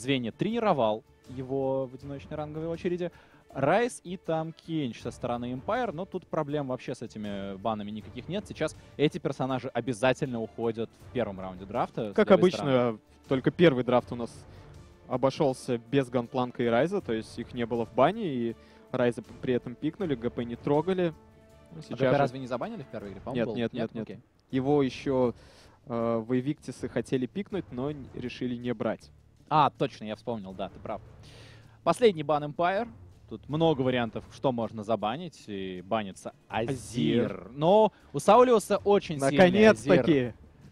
Звенья тренировал его в одиночной ранговой очереди. Райс и там Кенч со стороны Empire, но тут проблем вообще с этими банами никаких нет. Сейчас эти персонажи обязательно уходят в первом раунде драфта. Как обычно, только первый драфт у нас обошелся без Ганпланка и Райза, то есть их не было в бане, и Райза при этом пикнули, ГП не трогали. А ГП разве не забанили в первой игре? Нет. Его еще в Эвиктисы хотели пикнуть, но решили не брать. А, точно, я вспомнил, да, ты прав. Последний бан Empire. Тут много вариантов, что можно забанить. И банится Азир. Но у Саулиуса очень сильный Азир. Наконец-таки!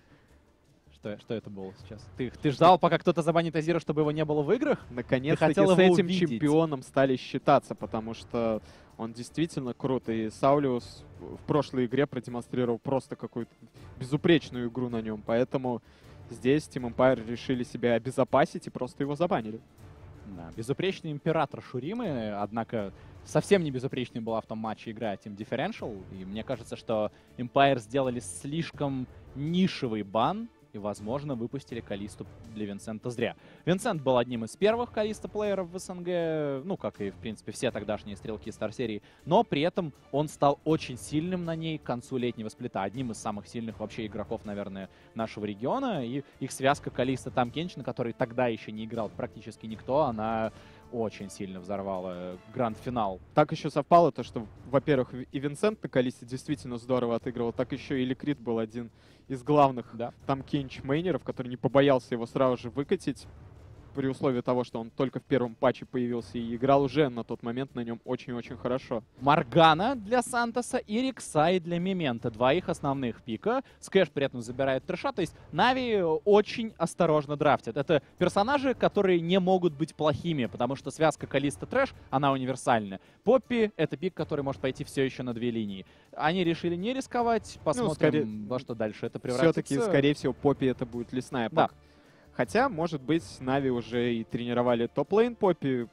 Что это было сейчас? Ты ждал, пока кто-то забанит Азира, чтобы его не было в играх? Наконец-таки с этим чемпионом стали считаться, потому что он действительно крут. И Саулиус в прошлой игре продемонстрировал просто какую-то безупречную игру на нем. Поэтому здесь Team Empire решили себя обезопасить и просто его забанили. Да, безупречный император Шуримы, однако совсем не безупречной была в том матче игра Team Differential. И мне кажется, что Empire сделали слишком нишевый бан и, возможно, выпустили Калисту для Винсента зря. Винсент был одним из первых Калиста-плееров в СНГ, ну, как и, в принципе, все тогдашние стрелки Стар-серии, но при этом он стал очень сильным на ней к концу летнего сплита, одним из самых сильных вообще игроков, наверное, нашего региона, и их связка Калиста там Кенч, на которой тогда еще не играл практически никто, она очень сильно взорвала гранд-финал. Так еще совпало то, что, во-первых, и Винсент на Калисте действительно здорово отыгрывал, так еще и Ликрит был один из главных там Кенч-мейнеров, который не побоялся его сразу же выкатить, при условии того, что он только в первом патче появился и играл уже на тот момент на нем очень-очень хорошо. Моргана для Сантоса и Риксай для Мемента. Два их основных пика. Скэш при этом забирает трэша. То есть Нави очень осторожно драфтят. Это персонажи, которые не могут быть плохими, потому что связка Калиста-трэш, она универсальна. Поппи — это пик, который может пойти все еще на две линии. Они решили не рисковать. Посмотрим, во что дальше это превратится. Все-таки, скорее всего, Поппи это будет лесная пак. Да. Хотя, может быть, Нави уже и тренировали топ-лейн Поппи.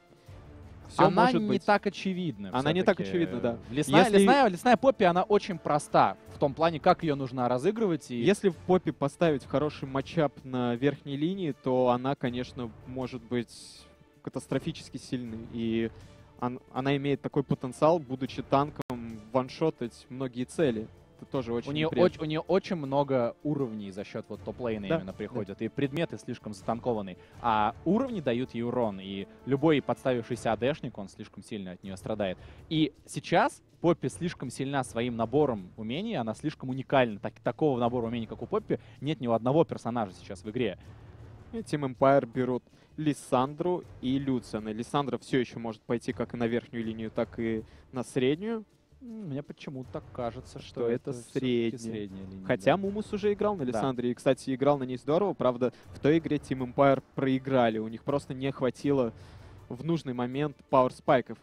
Она не так очевидна. Она не так очевидна, да. Лесная Поппи, она очень проста в том плане, как ее нужно разыгрывать. И... Если в Поппи поставить хороший матчап на верхней линии, то она, конечно, может быть катастрофически сильной. И она имеет такой потенциал, будучи танком, ваншотать многие цели. Тоже очень у нее очень много уровней за счет вот топ-лейна именно приходят. И предметы слишком затанкованы. А уровни дают ей урон. И любой подставившийся АДшник, он слишком сильно от нее страдает. И сейчас Поппи слишком сильна своим набором умений. Она слишком уникальна. Такого набора умений, как у Поппи, нет ни у одного персонажа сейчас в игре. И Team Empire берут Лиссандру и Люциана. Лиссандра все еще может пойти как и на верхнюю линию, так и на среднюю. Мне почему-то так кажется, что это средняя линия. Хотя Мумус уже играл на Лиссандре. Да. И, кстати, играл на ней здорово. Правда, в той игре Team Empire проиграли. У них просто не хватило в нужный момент пауэрспайков.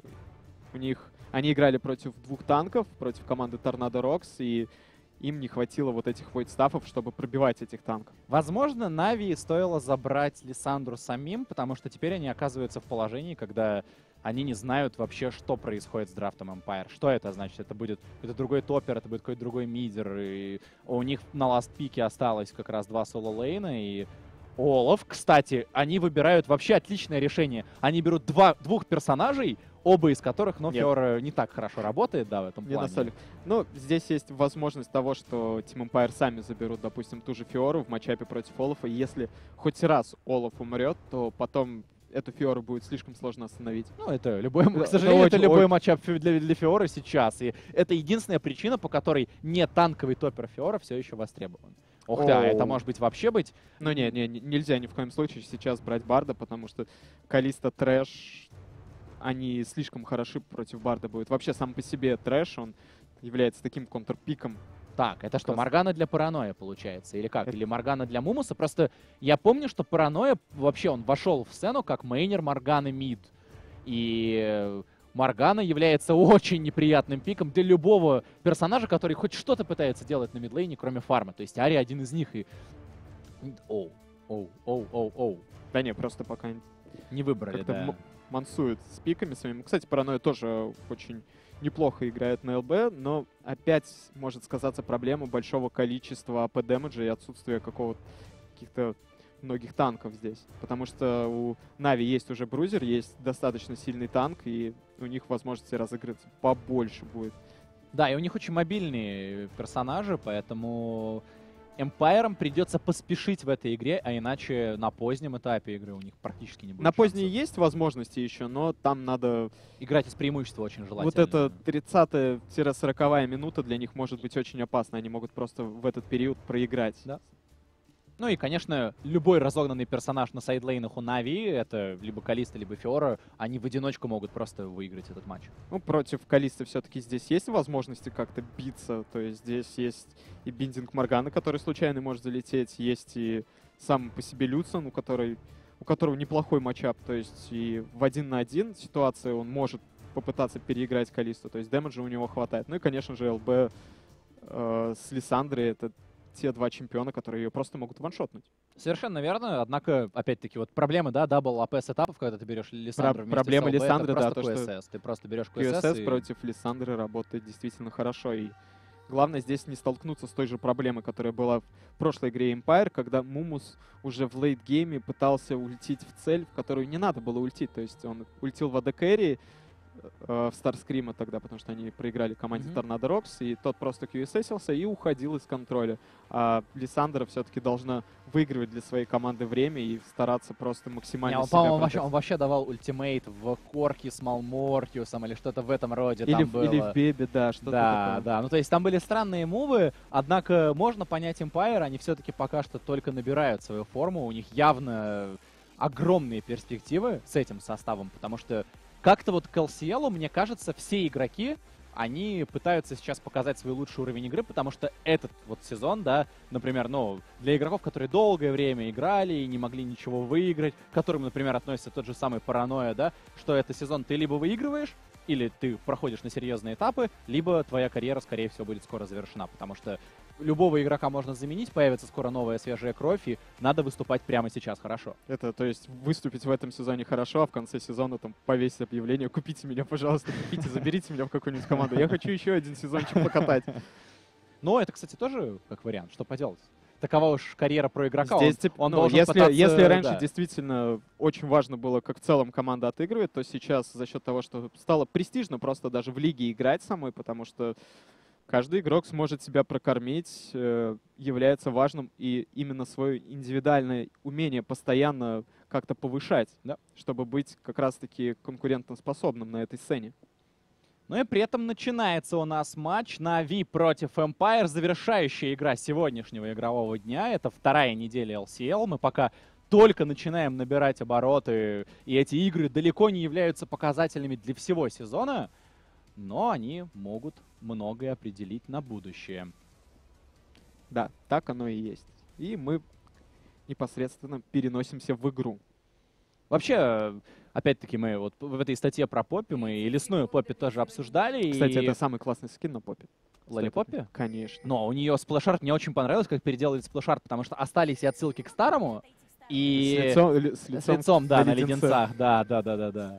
Они играли против двух танков, против команды Tornado Rocks, и им не хватило вот этих войдстафов, чтобы пробивать этих танков. Возможно, Нави стоило забрать Лиссандру самим, потому что теперь они оказываются в положении, когда они не знают вообще, что происходит с драфтом Empire. Что это значит? Это будет какой-то другой топпер, это будет какой-то другой мидер. И у них на ласт-пике осталось как раз два соло-лейна. И Олаф, кстати, они выбирают вообще отличное решение. Они берут двух персонажей, оба из которых, но Фиора не так хорошо работает, да, в этом плане. Ну, здесь есть возможность того, что Team Empire сами заберут, допустим, ту же Фиору в матчапе против Олафа. И если хоть раз Олаф умрет, то потом эту Фиору будет слишком сложно остановить. Ну, это к сожалению, это любой матчап для Фиоры сейчас. И это единственная причина, по которой не танковый топпер Фиора все еще востребован. Ох да, это может быть вообще быть. Ну нельзя ни в коем случае сейчас брать Барда, потому что Калиста трэш, они слишком хороши против Барда будут. Вообще сам по себе трэш, он является таким контрпиком. Так, это что, Моргана для Параноя получается? Или как? Или Моргана для Мумуса? Просто я помню, что Параноя вообще, он вошел в сцену как мейнер Морганы мид. И Моргана является очень неприятным пиком для любого персонажа, который хоть что-то пытается делать на мидлейне, кроме фарма. То есть Ари один из них и... Оу. Да не, просто пока не выбрали, да. Мансует с пиками своими. Кстати, Параноя тоже очень неплохо играет на ЛБ, но опять может сказаться проблема большого количества АП-дэмэджа и отсутствия каких-то многих танков здесь. Потому что у Нави есть уже Брузер, есть достаточно сильный танк, и у них возможности разыграться побольше будет. Да, и у них очень мобильные персонажи, поэтому Эмпайрам придется поспешить в этой игре, а иначе на позднем этапе игры у них практически не будет На поздней шансов. есть возможности еще, но там надо... Играть из преимущества очень желательно. Вот эта 30-40 минута для них может быть очень опасна. Они могут просто в этот период проиграть. Да. Ну и, конечно, любой разогнанный персонаж на сайдлейнах у Нави, это либо Калиста, либо Фиора, они в одиночку могут просто выиграть этот матч. Ну, против Калиста все-таки здесь есть возможности как-то биться. То есть здесь есть и биндинг Морганы, который случайно может залететь. Есть и сам по себе Люциан, у которого неплохой матчап. То есть и в 1 на 1 ситуации он может попытаться переиграть Калисту. То есть дэмэджа у него хватает. Ну и, конечно же, ЛБ с Лиссандрой — это те два чемпиона, которые ее просто могут ваншотнуть. Совершенно верно, однако, опять-таки, вот проблемы, да, дабл АП сетапов, когда ты берешь Лиссандру вместе проблема с ЛБ, Лиссандры, это да, просто то, что QSS. Ты просто берешь QSS QSS и... против Лиссандры работает действительно хорошо. И главное здесь не столкнуться с той же проблемой, которая была в прошлой игре Empire, когда Мумус уже в лейт-гейме пытался ультить в цель, в которую не надо было ультить. То есть он ультил в AD-кэрри в Старскрима тогда, потому что они проиграли команде Tornado Rocks, и тот просто QSS-ился и уходил из контроля. А Лиссандра все-таки должна выигрывать для своей команды время и стараться просто максимально себя по-моему, он вообще давал ультимейт в Корке с Малмортиусом или что-то в этом роде или, там было. Или в Бебе, да, что-то такое. Да, ну то есть там были странные мувы, однако можно понять Empire, они все-таки пока что только набирают свою форму, у них явно огромные перспективы с этим составом, потому что как-то вот к LCL, мне кажется, все игроки, они пытаются сейчас показать свой лучший уровень игры, потому что этот вот сезон, да, например, ну, для игроков, которые долгое время играли и не могли ничего выиграть, к которым, например, относится тот же самый Паранойя, да, что это сезон ты либо выигрываешь, или ты проходишь на серьезные этапы, либо твоя карьера, скорее всего, будет скоро завершена, потому что любого игрока можно заменить, появится скоро новая свежая кровь, и надо выступать прямо сейчас хорошо. Это, то есть, выступить в этом сезоне хорошо, а в конце сезона там повесить объявление: купите меня, пожалуйста, купите, заберите меня в какую-нибудь команду. Я хочу еще один сезончик покатать. Но это, кстати, тоже как вариант. Что поделать? Такова уж карьера про игрока. Здесь, он ну, должен если раньше да. действительно очень важно было, как в целом команда отыгрывает, то сейчас за счет того, что стало престижно просто даже в лиге играть самой, потому что каждый игрок сможет себя прокормить, является важным, и именно свое индивидуальное умение постоянно как-то повышать, да, чтобы быть как раз-таки конкурентоспособным на этой сцене. Ну и при этом начинается у нас матч Нави против Empire, завершающая игра сегодняшнего игрового дня. Это вторая неделя LCL. Мы пока только начинаем набирать обороты, и эти игры далеко не являются показательными для всего сезона, но они могут многое определить на будущее. Да, так оно и есть. И мы непосредственно переносимся в игру. Вообще, опять-таки, мы вот в этой статье про Поппи, мы и лесную Поппи тоже обсуждали. Кстати, и... это самый классный скин на Поппи. Лолипоппи? Конечно. Но у нее сплэшарт мне очень понравилось, как переделали сплэшарт, потому что остались и отсылки к старому, и... С лицом, да, на леденцах. Да.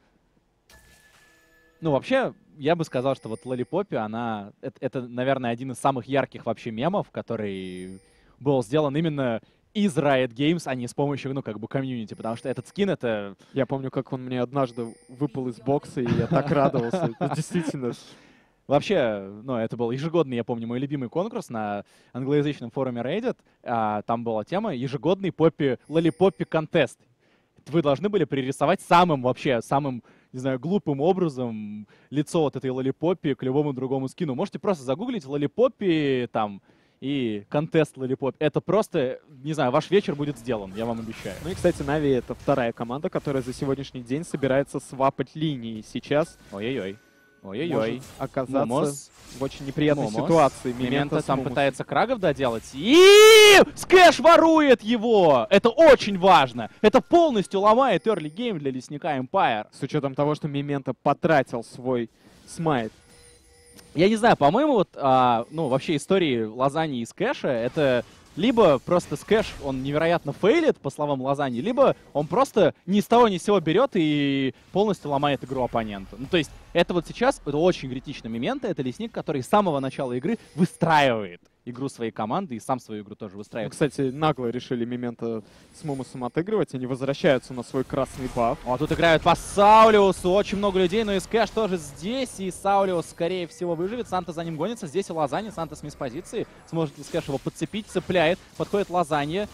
Ну, вообще, я бы сказал, что вот Лолипоппи, она... Это, наверное, один из самых ярких вообще мемов, который был сделан именно из Riot Games, а не с помощью, ну, как бы, комьюнити, потому что этот скин — это... Я помню, как он мне однажды выпал из бокса, и я так радовался. Действительно. Вообще, ну, это был ежегодный, я помню, мой любимый конкурс на англоязычном форуме Reddit. Там была тема ежегодный Лолипоппи контест. Вы должны были пририсовать самым, не знаю, глупым образом лицо вот этой Лолипоппи к любому другому скину. Можете просто загуглить Лолипоппи там и контест Лолипоппи. Это просто, не знаю, ваш вечер будет сделан, я вам обещаю. Ну и, кстати, Нави — это вторая команда, которая за сегодняшний день собирается свапать линии. Сейчас может оказаться Момос. в очень неприятной ситуации. Мементо там пытается крагов доделать. И Скэш ворует его! Это очень важно! Это полностью ломает early game для лесника Empire. С учетом того, что Мементо потратил свой смайт. Я не знаю, по-моему, вот, ну, вообще истории Лазани и Скэша — это либо просто Скэш, он невероятно фейлит, по словам Лазани, либо он просто ни с того ни с сего берет и полностью ломает игру оппонента. Ну, то есть это вот сейчас, это очень критичный момент, это лесник, который с самого начала игры выстраивает игру своей команды и сам свою игру тоже Ну, выстраивает. кстати, нагло решили Мемента с Мумусом отыгрывать. Они возвращаются на свой красный баф. О, тут играют по Саулиусу. Очень много людей, но и Скэш тоже здесь. И Саулиус, скорее всего, выживет. Санта за ним гонится. Здесь и Лазанья. Санта с мисс-позиции. Сможет ли Скэш его подцепить? Цепляет. Подходит Лазанья.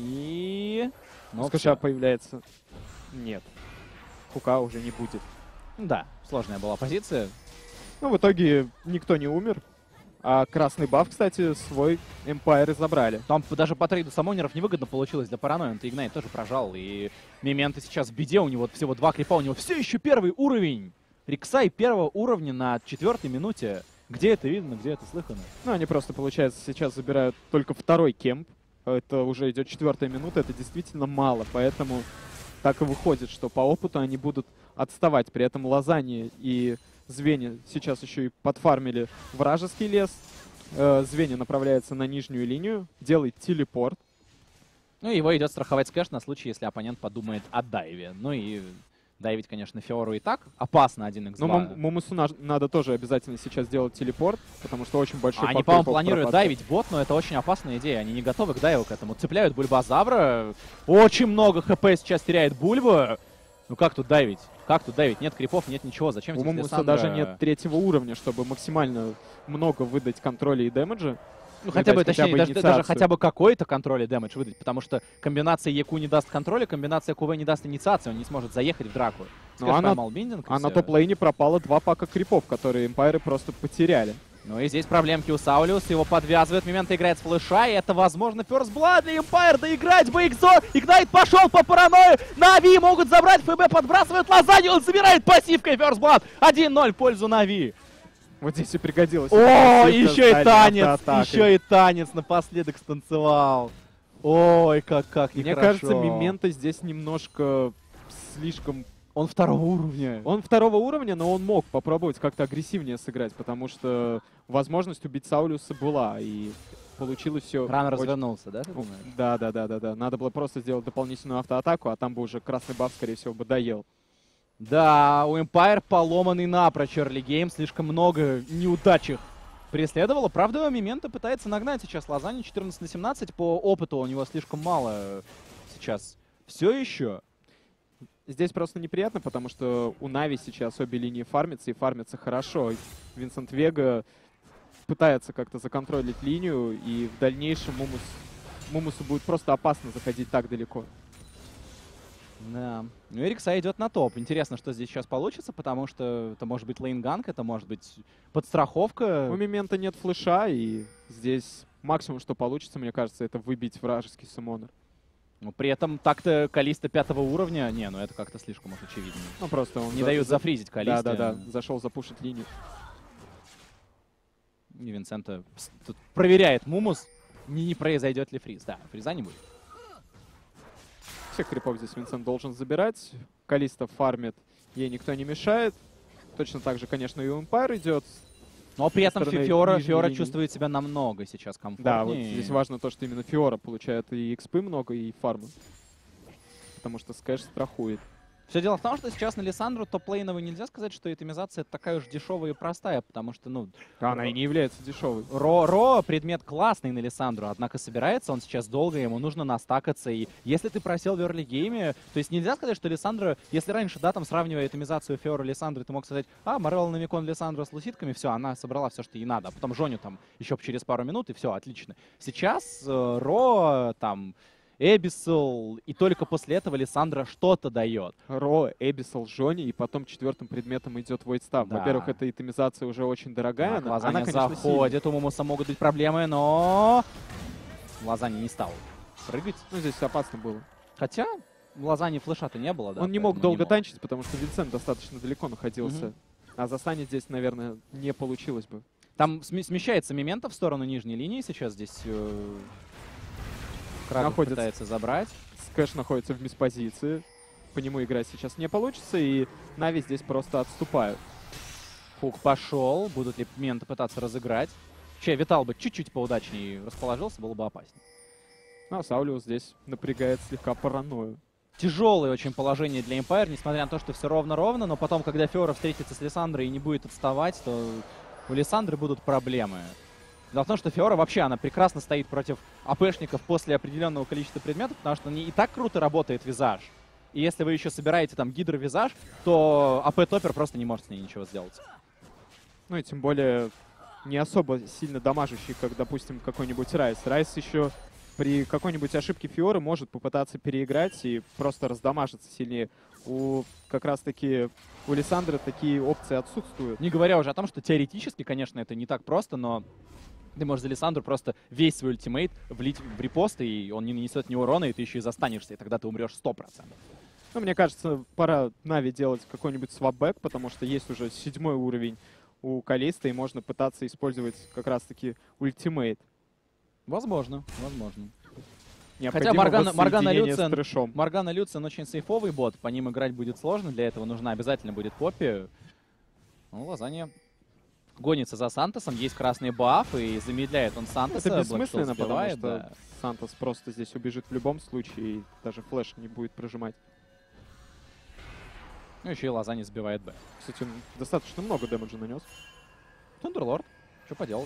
И... Ну, Скэша появляется. Нет. Хука уже не будет. Да, сложная была позиция. Ну, в итоге никто не умер. А красный баф, кстати, свой Empire забрали. Там даже по трейду самонеров невыгодно получилось для паранойи. Он-то Игнайт тоже прожал. И Мементо сейчас в беде. У него всего 2 крипа. У него все еще первый уровень. Риксай первого уровня на 4-й минуте. Где это видно, где это слыхано? Ну, они просто, получается, сейчас забирают только 2-й кемп. Это уже идет 4-я минута. Это действительно мало. Поэтому так и выходит, что по опыту они будут отставать. При этом Лазанья и Звенья сейчас еще и подфармили вражеский лес. Звенья направляется на нижнюю линию, делает телепорт. Ну, и его идет страховать Скэш на случай, если оппонент подумает о дайве. Ну и дайвить, конечно, Фиору и так опасно 1х2. Но Мумусу надо тоже обязательно сейчас делать телепорт, потому что очень большой Они, покров по-моему, планируют пропадает. дайвить бот, но это очень опасная идея. Они не готовы к дайву к этому. Цепляют Бульбазавра. Очень много хп сейчас теряет Бульба. Ну как тут дайвить? Как тут дайвить? Нет крипов, нет ничего. Зачем У здесь Мумуса Лиссандра? даже нет 3-го уровня, чтобы максимально много выдать контроля и дэмэджа. Ну, хотя бы, Выдать точнее, даже инициацию. хотя бы какой-то контроль и дэмэдж выдать, потому что комбинация ЕКУ не даст контроля, комбинация КВ не даст инициации, он не сможет заехать в драку. Ну, Скэш а на- поймал биндинг, и А на всё. топ-лейне пропало 2 пака крипов, которые Эмпайры просто потеряли. Ну и здесь проблемки у Саулиуса, его подвязывает, Мементо играет с флеша, и это, возможно, First Blood для Empire, доиграть бы Экзор, Игнайт пошел по паранойю, Нави могут забрать, ФБ подбрасывает Лазанью, он забирает пассивкой First Blood, 1-0 в пользу Нави. Вот здесь и пригодилось. О, Пассивка еще и стали танец, автоатакой. еще и танец напоследок станцевал. Ой, как Мне нехорошо. кажется, Мементо здесь немножко слишком... Он 2-го уровня. Он 2-го уровня, но он мог попробовать как-то агрессивнее сыграть, потому что возможность убить Саулиуса была, и получилось все... Рано развернулся, да? ты думаешь? Да. Надо было просто сделать дополнительную автоатаку, а там бы уже красный баф, скорее всего, бы доел. Да, у Empire поломанный напрочь Early Game, слишком много неудач их преследовало. Правда, Мементо пытается нагнать сейчас Лазанью 14-17. По опыту у него слишком мало сейчас. Все еще. Здесь просто неприятно, потому что у Нави сейчас обе линии фармятся, и фармятся хорошо. Винсент Вега пытается как-то законтролить линию, и в дальнейшем Мумусу будет просто опасно заходить так далеко. Да. Ну, Риксай идет на топ. Интересно, что здесь сейчас получится, потому что это может быть лейнганг, это может быть подстраховка. У Мемента нет флеша, и здесь максимум, что получится, мне кажется, это выбить вражеский суммонер. Но при этом так-то Калиста 5-го уровня, не, ну это как-то слишком уж очевидно. Ну, просто он Не дают зафризить Калисте. Да, зашел запушить линию. И Винсента тут проверяет Мумус, не произойдет ли фриз. Да, фриза не будет. Всех крипов здесь Винсент должен забирать. Калиста фармит, ей никто не мешает. Точно так же, конечно, и у Empire идет. Но при этом стороны Фиора нижней линии. чувствует себя намного сейчас комфортнее. Да, вот здесь важно то, что именно Фиора получает и экспы много, и фармы. Потому что Скэш страхует. Все дело в том, что сейчас на Лиссандру топ-лейновый нельзя сказать, что итемизация такая уж дешевая и простая, потому что, ну, Она и не является дешевой. Ро предмет классный на Лиссандру, однако собирается он сейчас долго, ему нужно настакаться, и если ты просел в early-гейме, то есть нельзя сказать, что Лиссандра, если раньше, да, там, сравнивая итемизацию Фиора Лиссандры, ты мог сказать, Морелла на Микон Лиссандра с луситками, все, она собрала все, что ей надо, а потом Жоню там еще через пару минут, и все, отлично. Сейчас Ро, там, Эбисел, и только после этого Лиссандра что-то дает. Ро, Эбисел, Жони, и потом 4-м предметом идет Voidstaff. Да. Во-первых, эта итемизация уже очень дорогая. Так, Лазанья конечно, заходит, у Мумуса могут быть проблемы, но Лазанья не стал прыгать. сильная. Ну, здесь опасно было. Хотя в Лазанье флеша-то не было, да? Он не мог поэтому долго танчить, потому что Винсент достаточно далеко находился. Мгм. А застанет здесь, наверное, не получилось бы. Там смещается Мементо в сторону нижней линии сейчас. Здесь Крагов Находится. пытается забрать. Скэш находится в мисс-позиции. По нему играть сейчас не получится, и Нави здесь просто отступают. Хук пошел. Будут ли Мементо пытаться разыграть? Витал бы чуть-чуть поудачнее расположился, было бы опаснее. Ну, а Саулиус здесь напрягает слегка паранойю. Тяжелое очень положение для Empire, несмотря на то, что все ровно-ровно, но потом, когда Фиора встретится с Лиссандрой и не будет отставать, то у Лиссандры будут проблемы. Дело в том, что Фиора вообще, она прекрасно стоит против АПшников после определенного количества предметов, потому что не и так круто работает визаж. И если вы еще собираете там гидровизаж, то АП-топпер просто не может с ней ничего сделать. Ну и тем более не особо сильно дамажащий, как, допустим, какой-нибудь Райс. Райс еще при какой-нибудь ошибке Фиоры может попытаться переиграть и просто раздамажиться сильнее. Как раз-таки у Лиссандры такие опции отсутствуют. Не говоря уже о том, что теоретически, конечно, это не так просто, но ты можешь за Лиссандру просто весь свой ультимейт влить в репост, и он не нанесет ни урона, и ты еще и застанешься, и тогда ты умрешь 100%. Ну, мне кажется, пора Нави делать какой-нибудь свапбэк, потому что есть уже 7-й уровень у Калиста, и можно пытаться использовать как раз-таки ультимейт. Возможно, возможно. Необходимо Хотя воссоединение Моргана Люциан очень сейфовый бот, по ним играть будет сложно, для этого нужна обязательно будет Поппи. Ну, Лазанья гонится за Сантосом, есть красный баф, и замедляет он Сантоса. Это бессмысленно, потому сбивает, что да. Сантос просто здесь убежит в любом случае, и даже флеш не будет прожимать. Ну, еще и Лазанья сбивает Б. Кстати, он достаточно много дэмэджа нанес. Thunder что поделать?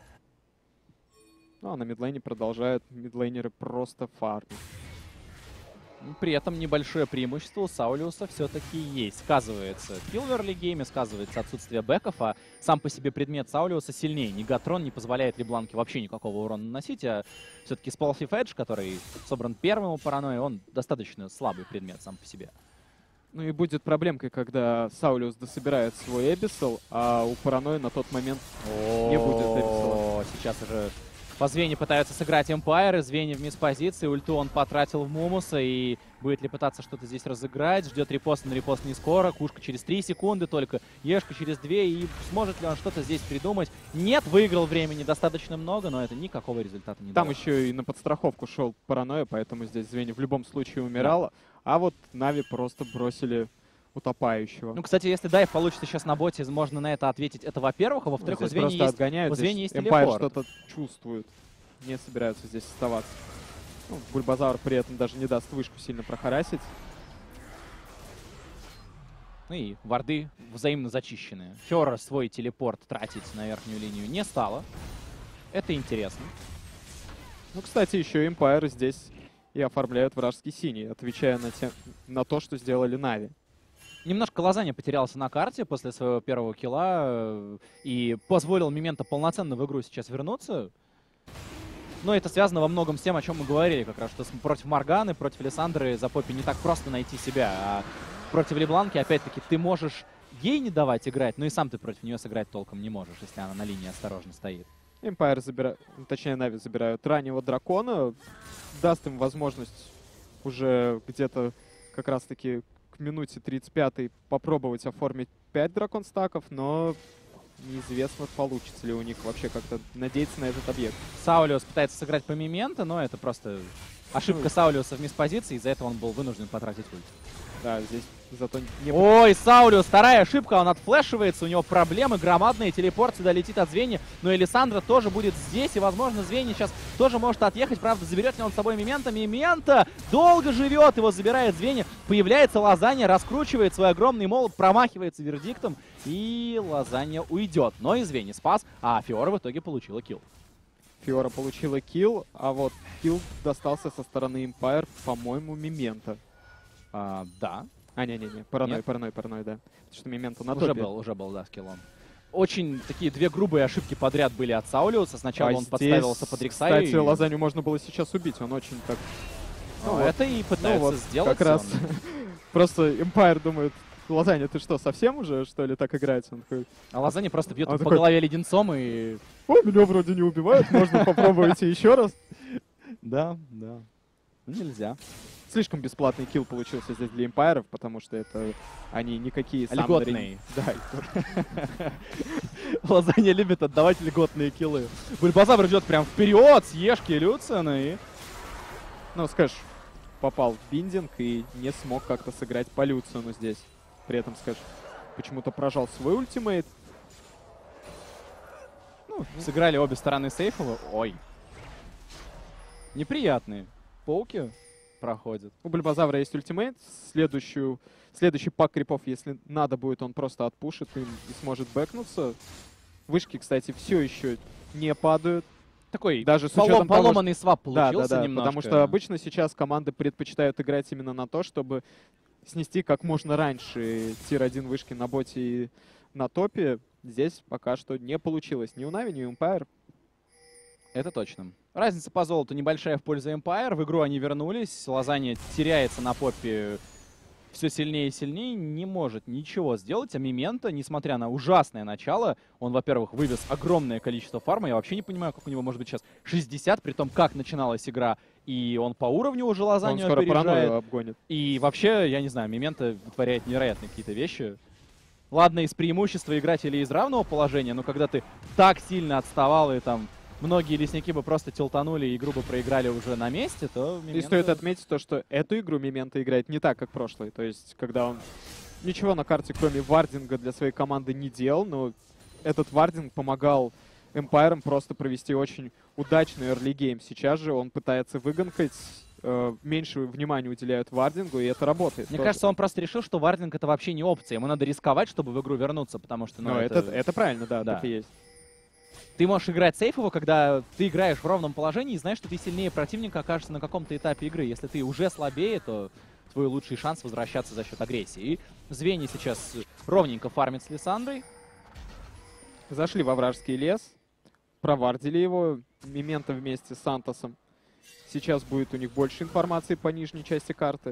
Ну, а на мидлейне продолжают мидлейнеры просто фармить. При этом небольшое преимущество у Саулиуса все-таки есть. Сказывается килл в early гейме, сказывается отсутствие бэков, а сам по себе предмет Саулиуса сильнее. Негатрон не позволяет Лебланке вообще никакого урона наносить, а все-таки Spellthief Edge, который собран первым у Паранойи, он достаточно слабый предмет сам по себе. Ну и будет проблемкой, когда Саулиус дособирает свой Эбиссал, а у Паранойи на тот момент не будет Эбиссала. Сейчас уже по Звене пытаются сыграть Эмпайр, Звене в мисс-позиции, ульту он потратил в Мумуса, и будет ли пытаться что-то здесь разыграть, ждет репост, но репост не скоро, Кушка через 3 секунды только, Ешка через 2, и сможет ли он что-то здесь придумать? Нет, выиграл времени достаточно много, но это никакого результата не Там дало. еще и на подстраховку шел Паранойя, поэтому здесь Звене в любом случае умирала, а вот Нави просто бросили утопающего. Ну, кстати, если дайв получится сейчас на боте, можно на это ответить. Это во-первых, а во-вторых, у Звени есть, отгоняют, у Звени есть Эмпайр телепорт. что-то чувствует, не собираются здесь оставаться. Ну, Бульбазаур при этом даже не даст вышку сильно прохарасить. Ну и варды взаимно зачищенные. Фёра свой телепорт тратить на верхнюю линию не стало. Это интересно. Ну, кстати, еще Эмпайр здесь и оформляют вражеский синий, отвечая на то, что сделали Нави. Немножко Лазанья потерялся на карте после своего первого килла и позволил Мементо полноценно в игру сейчас вернуться. Но это связано во многом с тем, о чем мы говорили, как раз, что против Морганы, против Лиссандры за Поппи не так просто найти себя. А против Лебланки, опять-таки, ты можешь ей не давать играть, но и сам ты против нее сыграть толком не можешь, если она на линии осторожно стоит. Эмпайр забирает, точнее, Нави забирают раннего дракона, даст им возможность уже где-то как раз-таки к минуте 35-й попробовать оформить 5 дракон-стаков, но неизвестно, получится ли у них вообще как-то надеяться на этот объект. Саулиус пытается сыграть по Мементо, но это просто ошибка Саулиуса в мисс-позиции, из-за этого он был вынужден потратить ульт. Да, здесь зато не... Ой, Саулиус, вторая ошибка, он отфлешивается, у него проблемы громадные, телепорт сюда летит от Звени, но и Лиссандра тоже будет здесь, и, возможно, Звени сейчас тоже может отъехать, правда, заберет ли он с собой Мементо? Мементо долго живет, его забирает Звени, появляется Лазанья, раскручивает свой огромный молот, промахивается вердиктом, и Лазанья уйдет, но и Звени спас, а Фиора в итоге получила килл. Фиора получила килл, а вот килл достался со стороны Эмпайр, по-моему, Мементо. Да. Не-не-не, параной, да. Потому что Мементо на уже топе. Уже был, да, с киллом. Очень такие две грубые ошибки подряд были от Саулиуса. Сначала он подставился под Рикса. Кстати, Лазанью можно было сейчас убить, он очень так... Ну, это и пытается сделать. Как раз просто Эмпайр думает, Лазанья, ты что, совсем уже, что ли, так играть? Он такой... А Лазанья просто бьет по голове леденцом и... О, меня вроде не убивают, можно попробовать еще раз. Да, да. Нельзя. Слишком бесплатный килл получился здесь для Эмпайров, потому что это они никакие... Льготные. Да. Лазанья любит отдавать льготные киллы. Бульбазавр идет прям вперед с Ешки и Люциана и... Ну, скажешь, попал в биндинг и не смог как-то сыграть по Люциану здесь. При этом, скажешь, почему-то прожал свой ультимейт. Ну, сыграли обе стороны сейфово. Ой. Неприятные. Пауки проходят. У Бульбазавра есть ультимейт. Следующий пак крипов, если надо будет, он просто отпушит и сможет бэкнуться. Вышки, кстати, все еще не падают. Такой Даже с учетом того, поломанный свап получился да, немножко. потому что обычно сейчас команды предпочитают играть именно на то, чтобы снести как можно раньше тир-1 вышки на боте и на топе. Здесь пока что не получилось ни у Нави, ни у Empire. Это точно. Разница по золоту небольшая в пользу Empire. В игру они вернулись. Лазанья теряется на попе все сильнее и сильнее, не может ничего сделать. А Мименто, несмотря на ужасное начало, он, во-первых, вывез огромное количество фарма. Я вообще не понимаю, как у него может быть сейчас 60, при том, как начиналась игра. И он по уровню уже Лазанью Он скоро опережает. паранойю обгонит. И вообще, я не знаю, Мименто вытворяет невероятные какие-то вещи. Ладно, из преимущества играть или из равного положения, но когда ты так сильно отставал и там многие лесники бы просто tilтанули и грубо проиграли уже на месте, то Мименто... И стоит отметить то, что эту игру Мименто играет не так, как прошлой. То есть, когда он ничего на карте, кроме вардинга, для своей команды не делал, но этот вардинг помогал Empire просто провести очень удачный early game. Сейчас же он пытается выганкать, меньше внимания уделяют вардингу, и это работает. Мне тоже. кажется, он просто решил, что вардинг это вообще не опция. Ему надо рисковать, чтобы в игру вернуться, потому что... Ну, это правильно, да, так и есть. Ты можешь играть сейфово, когда ты играешь в ровном положении и знаешь, что ты сильнее противника окажешься на каком-то этапе игры. Если ты уже слабее, то твой лучший шанс возвращаться за счет агрессии. И Звенья сейчас ровненько фармит с Лиссандрой. Зашли во вражеский лес, провардили его, Мименто вместе с Сантосом. Сейчас будет у них больше информации по нижней части карты.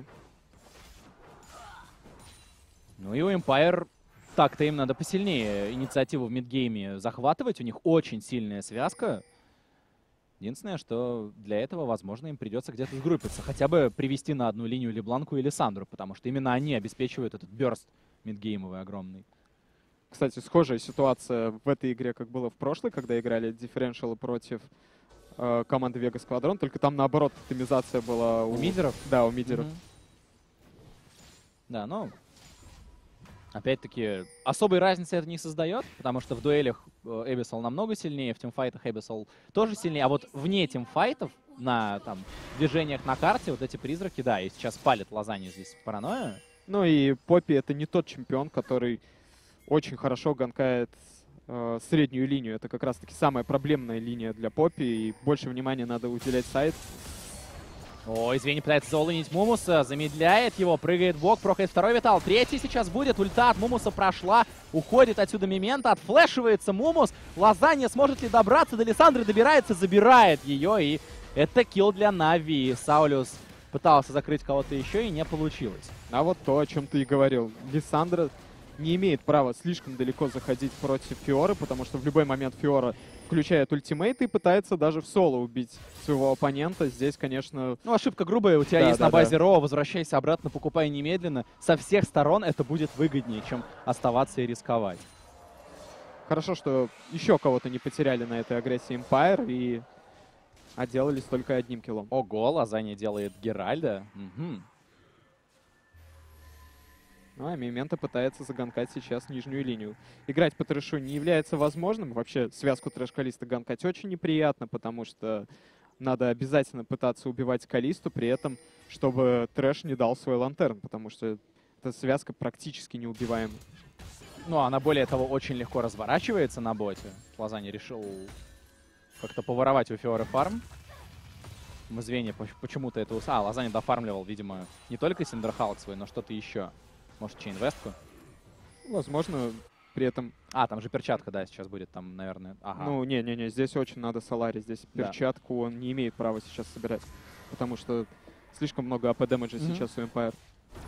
Ну и у Empire так-то им надо посильнее инициативу в мидгейме захватывать. У них очень сильная связка. Единственное, что для этого, возможно, им придется где-то сгруппиться. Хотя бы привести на одну линию Лебланку или Сандру, потому что именно они обеспечивают этот бёрст мидгеймовый огромный. Кстати, схожая ситуация в этой игре, как было в прошлой, когда играли дифференшалы против команды Vega Squadron, только там, наоборот, оптимизация была У мидеров? Да, у мидеров. Да, ну... Опять-таки, особой разницы это не создает, потому что в дуэлях Эбисол намного сильнее, в тимфайтах Эбисол тоже сильнее, а вот вне тимфайтов, на там движениях на карте, вот эти призраки, да, и сейчас палит Лазанья здесь паранойя. Ну и Поппи — это не тот чемпион, который очень хорошо ганкает среднюю линию. Это как раз-таки самая проблемная линия для Поппи, и больше внимания надо уделять сайт. Ой, Звенья пытается заулынить Мумуса, замедляет его, прыгает в бок, прохает второй витал. Третий сейчас будет, ульта от Мумуса прошла, уходит отсюда Мименто, отфлешивается Мумус. Лазанья сможет ли добраться до Лиссандры, добирается, забирает ее, и это килл для Нави. Саулиус пытался закрыть кого-то еще и не получилось. А вот то, о чем ты и говорил. Лиссандра не имеет права слишком далеко заходить против Фиоры, потому что в любой момент Фиора включает ультимейт и пытается даже в соло убить своего оппонента. Здесь, конечно... Ну, ошибка грубая. У тебя есть на базе Роа, возвращайся обратно, покупай немедленно. Со всех сторон это будет выгоднее, чем оставаться и рисковать. Хорошо, что еще кого-то не потеряли на этой агрессии Empire и отделались только одним киллом. Ого, Лазанья делает Геральда. Угу. Ну, а Мименто пытается заганкать сейчас нижнюю линию. Играть по трэшу не является возможным. Вообще, связку трэш-калиста ганкать очень неприятно, потому что надо обязательно пытаться убивать Калисту, при этом, чтобы трэш не дал свой лантерн, потому что эта связка практически неубиваема. Ну, она, более того, очень легко разворачивается на боте. Лазанья решил как-то поворовать у Фиоры фарм. Звенья почему-то это... А, Лазанья дофармливал, видимо, не только Синдерхалк свой, но что-то еще. Может, чейнвестку? Возможно, при этом... А, там же перчатка, да, сейчас будет там, наверное. Ага. Ну, не-не-не, здесь очень надо Солари. Здесь перчатку он не имеет права сейчас собирать, потому что слишком много АП дэмэджа сейчас у Empire.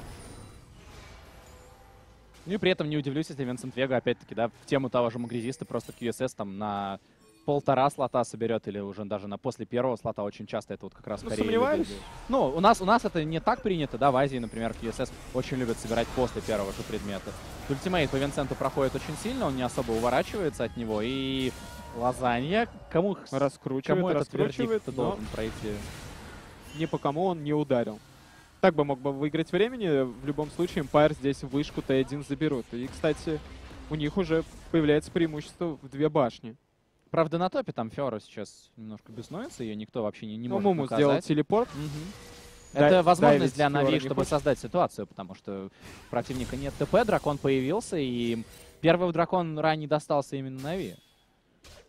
Ну и при этом не удивлюсь, если Винсент Вега, опять-таки, да, в тему того же Магризиста просто QSS там на 1,5 слота соберет, или уже даже на после первого слота очень часто это вот как раз в Корее. Сомневаюсь. Ну, у нас это не так принято, да, в Азии, например, QSS очень любят собирать после первого же предмета. Ультимейт по Винсенту проходит очень сильно, он не особо уворачивается от него, и Лазанья, кому этот вердикт должен пройти? Ни по кому он не ударил. Так бы мог бы выиграть времени, в любом случае Empire здесь вышку Т1 заберут. И, кстати, у них уже появляется преимущество в 2 башни. Правда, на топе там Фиора сейчас немножко беснуется, ее никто вообще не может Муму наказать. сделал телепорт. Это возможность для Нави, чтобы создать ситуацию, потому что у противника нет ТП, дракон появился, и первый дракон ранее достался именно Нави.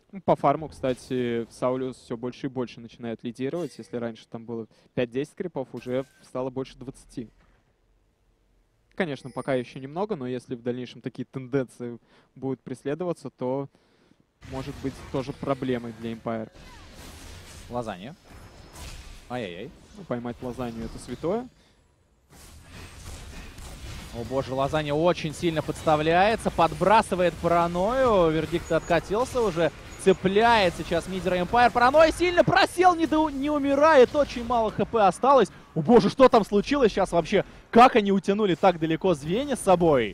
Ну, по фарму, кстати, Саулиус все больше и больше начинает лидировать. Если раньше там было 5-10 крипов, уже стало больше 20. Конечно, пока еще немного, но если в дальнейшем такие тенденции будут преследоваться, то может быть тоже проблемой для Empire. Лазанья. Ай-яй-яй. Ну, поймать лазанью — это святое. О боже, Лазанья очень сильно подставляется, подбрасывает паранойю. Вердикт откатился уже. Цепляет сейчас мидера Empire. Паранойя сильно просел, не умирает. Очень мало хп осталось. О боже, что там случилось сейчас вообще? Как они утянули так далеко Звенья с собой?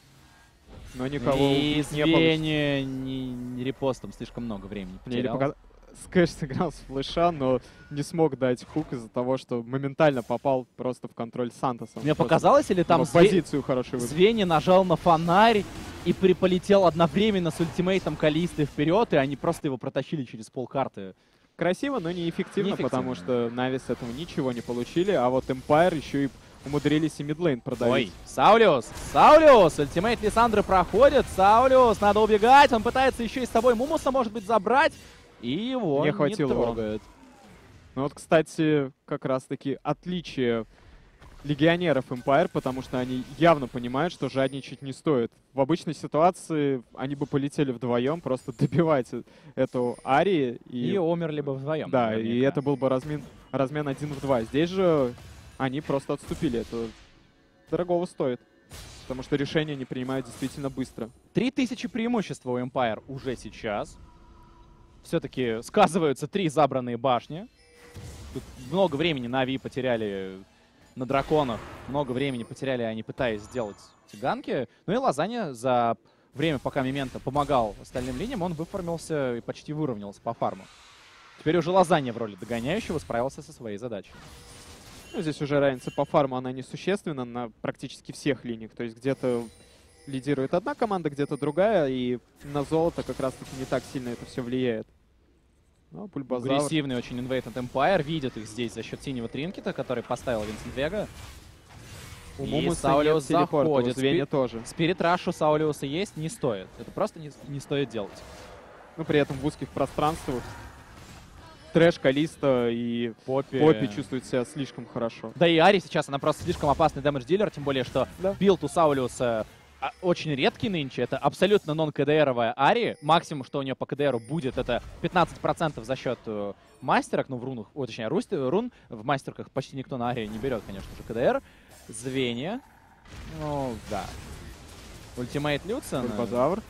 Но никого И убить не получится. Звенья не репостом слишком много времени Мне не потерял. Скэш сыграл с флеша, но не смог дать хук из-за того, что моментально попал просто в контроль Сантоса. Мне показалось, или там позицию хорошую выбрал. Звенья нажал на фонарь и полетел одновременно с ультимейтом Калисты вперед, и они просто его протащили через полкарты. Красиво, но неэффективно, Неэффективно. потому что Нави с этого ничего не получили, а вот Empire еще и умудрились и мидлейн продавить. Ой, Саулиус! Ультимейт Лиссандры проходит. Саулиус, надо убегать. Он пытается еще и с собой Мумуса, может быть, забрать. И его Не хватило не трогает. Ну вот, кстати, как раз-таки отличие легионеров Empire, потому что они явно понимают, что жадничать не стоит. В обычной ситуации они бы полетели вдвоем, просто добивать эту Арии. И умерли бы вдвоем. Да, наверняка. и это был бы размен 1 в 2. Здесь же они просто отступили. Это дорогого стоит. Потому что решения они принимают действительно быстро. 3000 преимущества у Empire уже сейчас. Все-таки сказываются 3 забранные башни. Тут много времени Нави потеряли на драконах. Много времени потеряли они, пытаясь сделать тиганки. Ну и Лазанья за время, пока Мементо помогал остальным линиям, он выформился и почти выровнялся по фарму. Теперь уже Лазанья в роли догоняющего справился со своей задачей. Ну, здесь уже разница по фарму, она несущественна на практически всех линиях. То есть где-то лидирует одна команда, где-то другая, и на золото как раз-таки не так сильно это все влияет. Ну, Бульбазавр. Агрессивный очень инвейт от Empire. Видят их здесь за счет синего тринкета, который поставил Винсент Вега. У И Мумуса Саулиус нет телепорта, у заходит. Звенья тоже. Спирит Раш у Саулиуса есть, не стоит. Это просто не стоит делать. Ну, при этом в узких пространствах Трэш, Калиста и Поппи чувствуют себя слишком хорошо. Да и Ари сейчас, она просто слишком опасный дэмэдж-дилер, тем более, что билд у Саулиуса очень редкий нынче. Это абсолютно нон-КДРовая Ари. Максимум, что у нее по КДРу будет, это 15% за счет мастерок. Ну, в рунах, точнее, рун в мастерках почти никто на Ари не берет, конечно же, КДР. Звенья. Ну, да. Ультимейт Люциан. Бульбазавр.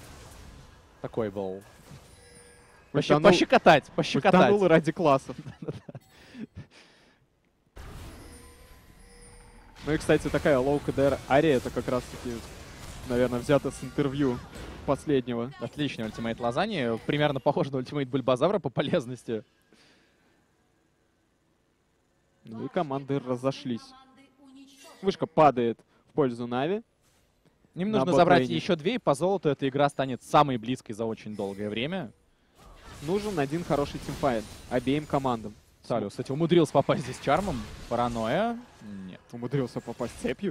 Такой был. Ультанул- Пощекотать. Ультанул ради классов. Ну и, кстати, такая лоу КДР Ария, это как раз-таки, наверное, взято с интервью последнего. Отличный ультимейт Лазани. Примерно похож на ультимейт Бульбазавра по полезности. Ну и команды разошлись. Вышка падает в пользу Нави. Им На нужно забрать ботлейне. еще 2, и по золоту эта игра станет самой близкой за очень долгое время. Нужен один хороший тимфайт обеим командам. Салю, кстати, умудрился попасть здесь чармом. Паранойя. Нет. Умудрился попасть цепью.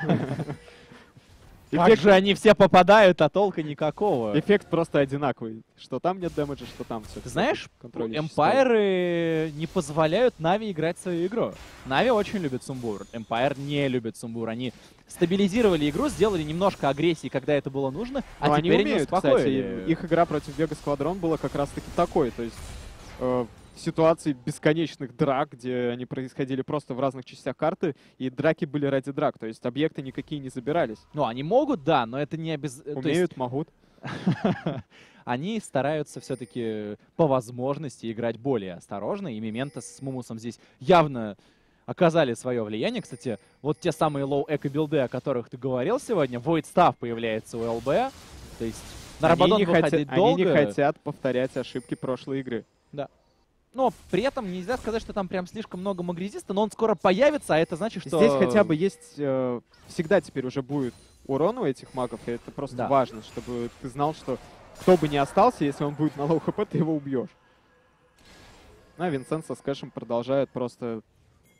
Как же они все попадают, а толка никакого. Эффект просто одинаковый. Что там нет дэмэджа, что там все. Ты знаешь, контролирующий Эмпайры не позволяют Нави играть свою игру. Нави очень любит сумбур. Эмпайр не любит сумбур. Они стабилизировали игру, сделали немножко агрессии, когда это было нужно, а Но они теперь умеют, не кстати. успокоили. Их игра против Вега Сквадрон была как раз-таки такой. То есть ситуации бесконечных драк, где они происходили просто в разных частях карты, и драки были ради драк. То есть объекты никакие не забирались. Ну, они могут, да, но это не обязательно. Умеют, могут. Они стараются все-таки по возможности играть более осторожно, и Мементо с Мумусом здесь явно оказали свое влияние. Кстати, вот те самые лоу-эко-билды, о которых ты говорил сегодня, Void Staff появляется у ЛБ, то есть на Рабадон выходить долго. Они не хотят повторять ошибки прошлой игры. Да. Но при этом нельзя сказать, что там прям слишком много магрезиста, но он скоро появится, а это значит, что... Здесь хотя бы есть... всегда теперь уже будет урон у этих магов, и это просто важно, чтобы ты знал, что кто бы ни остался, если он будет на лоу хп, ты его убьешь. Ну, а Винсент со Скэшем продолжают просто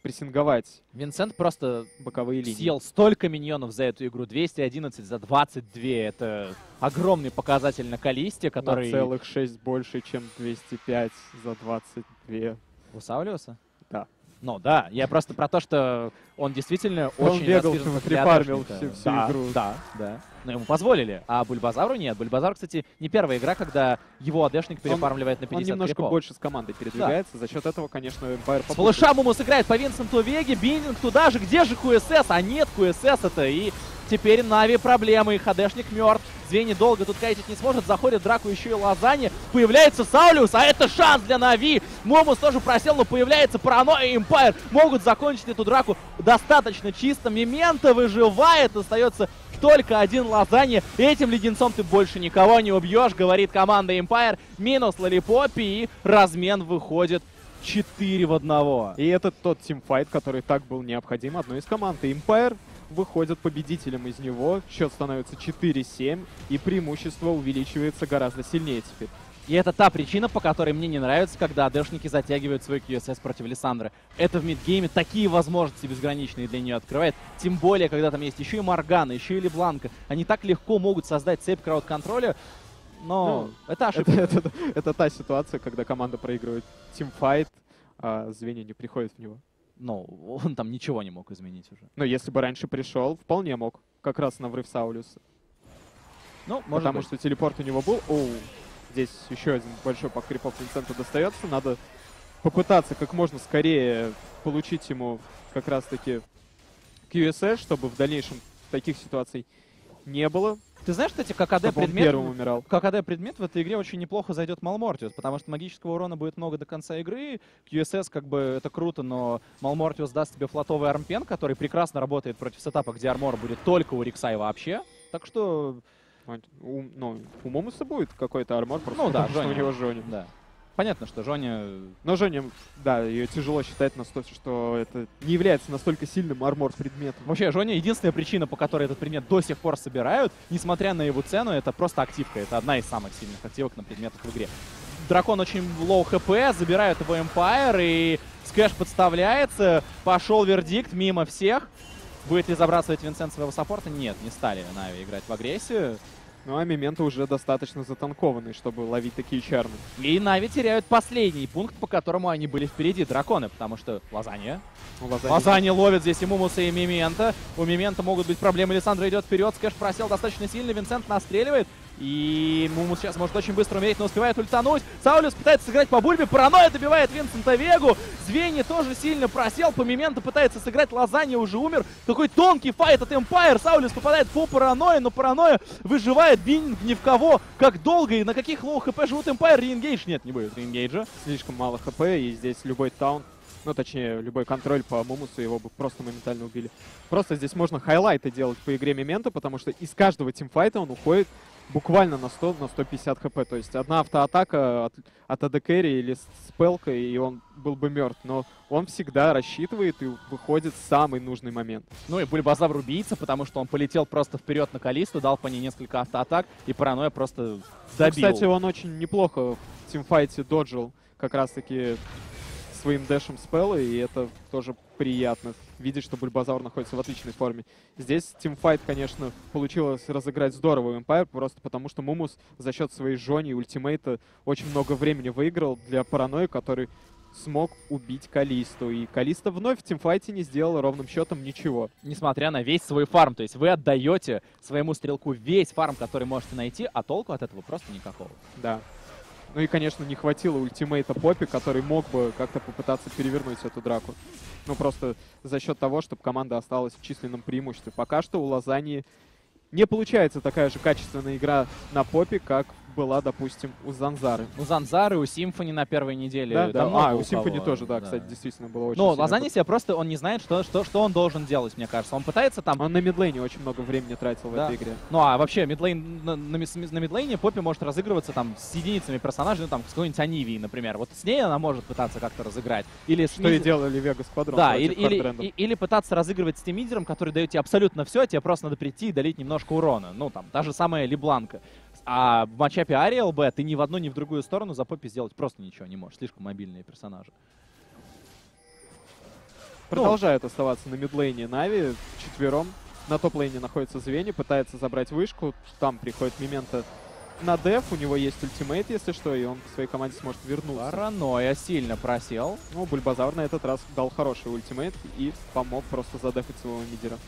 прессинговать Винсент просто боковые линии. съел столько миньонов за эту игру. 211 за 22. Это огромный показатель на Калисте, который... На целых 6 больше, чем 205 за 22. У Саулиуса? Да. Ну да, я просто про то, что он действительно Он очень бегал, расписан припармил для всю да, игру. Да. Но ему позволили, а Бульбазару нет. Бульбазар, кстати, не первая игра, когда его АДшник перепармливает на 50 Он немножко крипов. больше с командой передвигается. За счет этого, конечно, Empire С флеша Мумус играет по Винсенту Веге, биндинг туда же, где же QSS? А нет QSS это, и теперь Нави проблемы, их АДшник мертв. Звенни долго тут кайтить не сможет, заходит в драку еще и Лазани. Появляется Саулиус, а это шанс для Нави. Момус тоже просел, но появляется Паранойя и Empire. Могут закончить эту драку достаточно чисто. Мементо выживает, остается только один Лазани. Этим леденцом ты больше никого не убьешь, говорит команда Empire. Минус Лолипопи, и размен выходит 4 в 1. И это тот тимфайт, который так был необходим одной из команд. И Empire выходит победителем из него. Счет становится 4-7, и преимущество увеличивается гораздо сильнее теперь. И это та причина, по которой мне не нравится, когда АДшники затягивают свой QSS против Лиссандры. Это в мидгейме такие возможности безграничные для нее открывает. Тем более, когда там есть еще и Моргана, еще и Лебланка. Они так легко могут создать цепь крауд-контроля. Но это ошибка. Это та ситуация, когда команда проигрывает тимфайт, а звенья не приходят в него. Ну, он там ничего не мог изменить уже. Но если бы раньше пришел, вполне мог. Как раз на врыв Саулиуса. Ну, может Потому быть. что телепорт у него был. Оу, здесь еще один большой пак крипов Винсенту достается. Надо попытаться как можно скорее получить ему как раз-таки QSS, чтобы в дальнейшем таких ситуаций не было. Ты знаешь, кстати, как Чтобы он АД-предмет... первым умирал. Как АД-предмет в этой игре очень неплохо зайдет Малмортиус, потому что магического урона будет много до конца игры. QSS, как бы, это круто, но Малмортиус даст тебе флотовый армпен, который прекрасно работает против сетапа, где армор будет только у Риксай вообще. Так что... У Момуса будет какой-то армор, просто Ну да, потому что Жоня. у него Жоня. Да. Понятно, что Жоня... Но Жоня, да, ее тяжело считать настолько, что это не является настолько сильным армор-предметом. Вообще, Жоня единственная причина, по которой этот предмет до сих пор собирают, несмотря на его цену, это просто активка. Это одна из самых сильных активок на предметах в игре. Дракон очень лоу хп, забирают его Empire, и Скэш подставляется. Пошел вердикт мимо всех. Будет ли забрасывать Винсент своего саппорта? Нет, не стали Нави играть в агрессию. Ну а Мементо уже достаточно затанкованный, чтобы ловить такие чармы. И Нави теряют последний пункт, по которому они были впереди, драконы, потому что Лазанья. Лазанья ловит здесь и Мумуса, и Мементо. У Мементо могут быть проблемы. Лиссандра идет вперед, Скэш просел достаточно сильно, Винсент настреливает. И Мумус сейчас может очень быстро умереть, но успевает ультануть. Саулиус пытается сыграть по Бульбе, Паранойя добивает Винсента Вегу. Звенья тоже сильно просел, по Мементо пытается сыграть, Лазанья уже умер. Такой тонкий файт от Empire. Саулиус попадает по Паранойе, но Паранойя выживает. Биннинг ни в кого. Как долго и на каких лоу хп живут Empire? Реингейдж? Нет, не будет реингейджа. Слишком мало хп, и здесь любой таун, ну точнее, любой контроль по Мумусу, его бы просто моментально убили. Просто здесь можно хайлайты делать по игре Мементо, потому что из каждого тимфайта он уходит буквально на 100, на 150 хп. То есть одна автоатака от AD Carry или спелка, и он был бы мертв. Но он всегда рассчитывает и выходит в самый нужный момент. Ну и Бульбазавр убийца, потому что он полетел просто вперед на Калисту, дал по ней несколько автоатак, и Паранойя просто добил. Кстати, он очень неплохо в тимфайте доджил как раз-таки своим дэшем спеллы, и это тоже приятно видеть, что Бульбазавр находится в отличной форме. Здесь тимфайт, конечно, получилось разыграть здорово у Empire, просто потому что Мумус за счет своей Жони и ультимейта очень много времени выиграл для Паранойи, который смог убить Калисту. И Калиста вновь в тимфайте не сделала ровным счетом ничего. Несмотря на весь свой фарм, то есть вы отдаете своему стрелку весь фарм, который можете найти, а толку от этого просто никакого. Да. Ну и, конечно, не хватило ультимейта Поппи, который мог бы как-то попытаться перевернуть эту драку. Ну, просто за счет того, чтобы команда осталась в численном преимуществе. Пока что у Лазаньи не получается такая же качественная игра на Поппи, как была, допустим, у Занзары. У Занзары, у Симфони на первой неделе. Да, да. много У Симфони кого, тоже, да, кстати, действительно было очень Ну, сильно. Лазанья себе просто, он не знает, что он должен делать, мне кажется. Он пытается там... Он на мидлейне очень много времени тратил в этой игре. Ну, а вообще, мидлейн, на мидлейне Поппи может разыгрываться там с единицами персонажей, ну, там, с какой-нибудь Анивией, например. Вот с ней она может пытаться как-то разыграть. Или что и делали Вега Сквадрон. Да, или пытаться разыгрывать с тем мидером, который дает тебе абсолютно все, тебе просто надо прийти и долить немножко урона. Ну, там, та же самая Лебланка. А в матчапе Ари ЛБ ты ни в одну, ни в другую сторону за Поппи сделать просто ничего не можешь. Слишком мобильные персонажи. Продолжают оставаться на мидлейне Нави четвером. На топ-лейне находится Звени, пытается забрать вышку. Там приходит Мементо на деф, у него есть ультимейт, если что, и он к своей команде сможет вернуться. Паранойя сильно просел. Ну, Бульбазавр на этот раз дал хороший ультимейт и помог просто задефать своего мидера.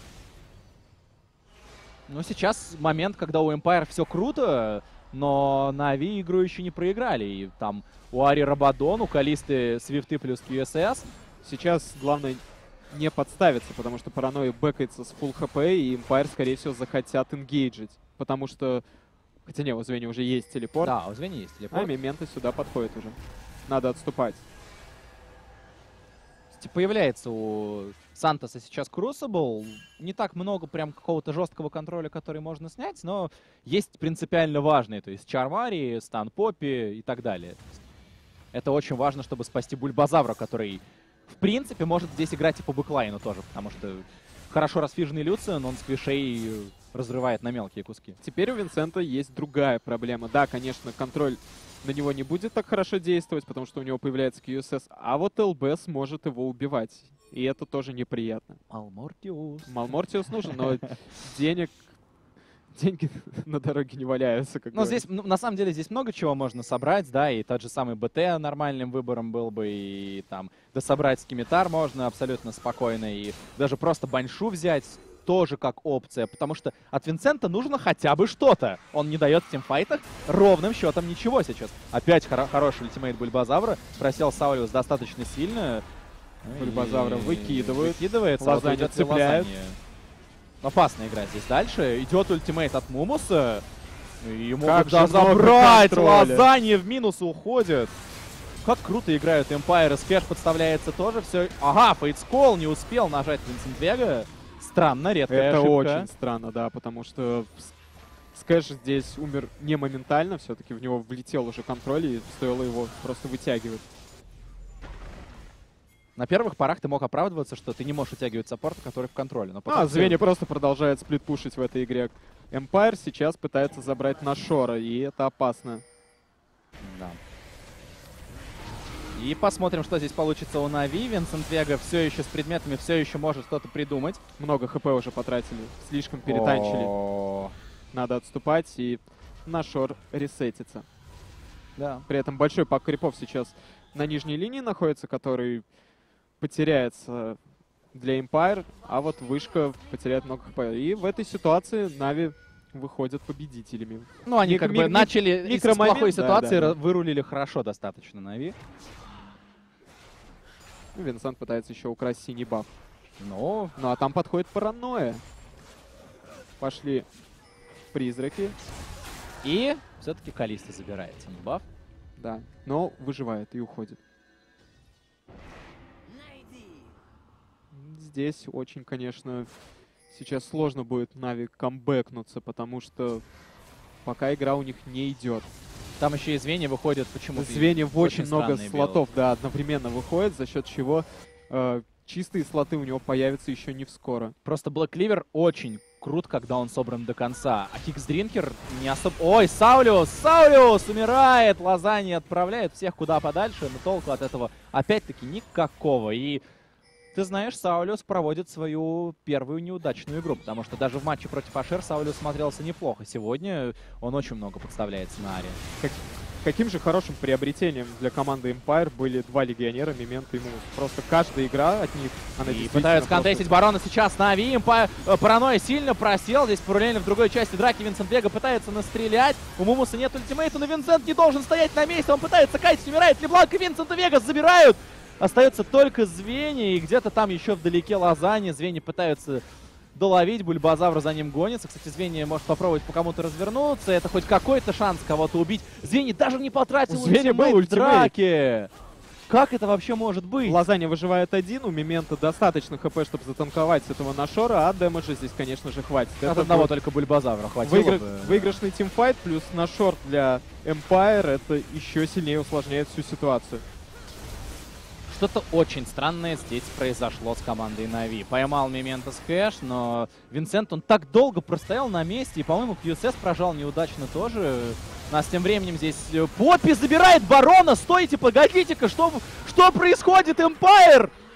Ну, сейчас момент, когда у Empire все круто, но Нави игру еще не проиграли. И там у Ари Рабадон, у Калисты Свифты плюс QSS. Сейчас главное не подставиться, потому что Паранойя бэкается с full хп, и Empire, скорее всего, захотят ингейджить. Потому что... Хотя не, у Звени уже есть телепорт. Да, у Звени есть телепорт. А Мементо сюда подходит уже. Надо отступать. Появляется у Сантоса сейчас Crucible. Не так много прям какого-то жесткого контроля, который можно снять, но есть принципиально важные. То есть Чармари, Стан Поппи и так далее. Это очень важно, чтобы спасти Бульбазавра, который, в принципе, может здесь играть и по бэклайну тоже, потому что хорошо расфиженный Люциан, он сквишей разрывает на мелкие куски. Теперь у Винсента есть другая проблема. Да, конечно, контроль на него не будет так хорошо действовать, потому что у него появляется QSS, а вот ЛБ сможет его убивать. И это тоже неприятно. Малмортиус. Малмортиус нужен, но деньги на дороге не валяются. Ну, здесь, на самом деле, здесь много чего можно собрать, да, и тот же самый БТ нормальным выбором был бы, и там дособрать скимитар можно абсолютно спокойно, и даже просто баньшу взять тоже как опция, потому что от Винсента нужно хотя бы что-то. Он не дает в тимфайтах ровным счетом ничего сейчас. Опять хороший ультимейт Бульбазавра. Просел Саулиус достаточно сильно. Бульбазавра выкидывает. Лазанья цепляет. Опасная игра здесь дальше. Идет ультимейт от Мумуса. Ему когда забрать Лазанья в минус уходит. Как круто играют Empire. Скэш подставляется тоже. Все. Ага, Фейтскол не успел нажать Винсент Вега. Странно, редкая ошибка. Это очень странно, да, потому что Скэш здесь умер не моментально, все-таки в него влетел уже контроль, и стоило его просто вытягивать. На первых порах ты мог оправдываться, что ты не можешь вытягивать саппорта, который в контроле. Но Звени просто продолжает сплитпушить в этой игре. Empire сейчас пытается забрать Нашора, и это опасно. Да. И посмотрим, что здесь получится у Нави. Винсент Вега все еще с предметами, все еще может что-то придумать. Много хп уже потратили, слишком перетанчили. Надо отступать, и Нашор ресетится. Да. При этом большой пак крипов сейчас на нижней линии находится, который потеряется для Empire, а вот вышка потеряет много хп. И в этой ситуации Нави выходят победителями. Ну, они как бы начали из плохой ситуации, вырулили хорошо достаточно Нави. Винсент пытается еще украсть синий баф. Ну, а там подходит Паранойя. Пошли призраки. И все-таки Калиста забирает синий баф. Да, но выживает и уходит. Здесь очень, конечно, сейчас сложно будет Нави камбэкнуться, потому что пока игра у них не идет. Там еще и Звени выходят почему-то. Звени в очень много слотов, да, одновременно выходят, за счет чего чистые слоты у него появятся еще не вскоро. Просто Black Cleaver очень крут, когда он собран до конца. А Хиксдринкер не особо... Ой, Саулиус! Саулиус умирает! Лазанья отправляет всех куда подальше, но толку от этого опять-таки никакого. И ты знаешь, Саулиус проводит свою первую неудачную игру, потому что даже в матче против Ашер Саулиус смотрелся неплохо. Сегодня он очень много подставляется на аре. Каким же хорошим приобретением для команды Empire были два легионера, Мементо и Мумус. Просто каждая игра от них, она и пытаются контестить барона сейчас на Нави. Паранойя сильно просел. Здесь параллельно в другой части драки Винсент Вега пытается настрелять. У Мумуса нет ультимейта, но Винсент не должен стоять на месте. Он пытается кайтить, умирает. Лебланк и Винсента Вега забирают. Остается только Звени, и где-то там еще вдалеке Лазанья. Звени пытаются доловить, Бульбазавр за ним гонится. Кстати, Звени может попробовать по кому-то развернуться. Это хоть какой-то шанс кого-то убить. Звени даже не потратил ультимейт в драке. Как это вообще может быть? Лазанья выживает один, у Мементо достаточно хп, чтобы затанковать с этого Нашора, а дэмэджа здесь, конечно же, хватит. От одного только Бульбазавра хватило. Выигрышный тимфайт плюс Нашор для Empire, это еще сильнее усложняет всю ситуацию. Что-то очень странное здесь произошло с командой Нави. Поймал Мементо Скэш, но Винсент, он так долго простоял на месте, и, по-моему, QSS прожал неудачно тоже. У нас тем временем здесь Поппи забирает барона. Стойте, погодите-ка, что происходит, Empire?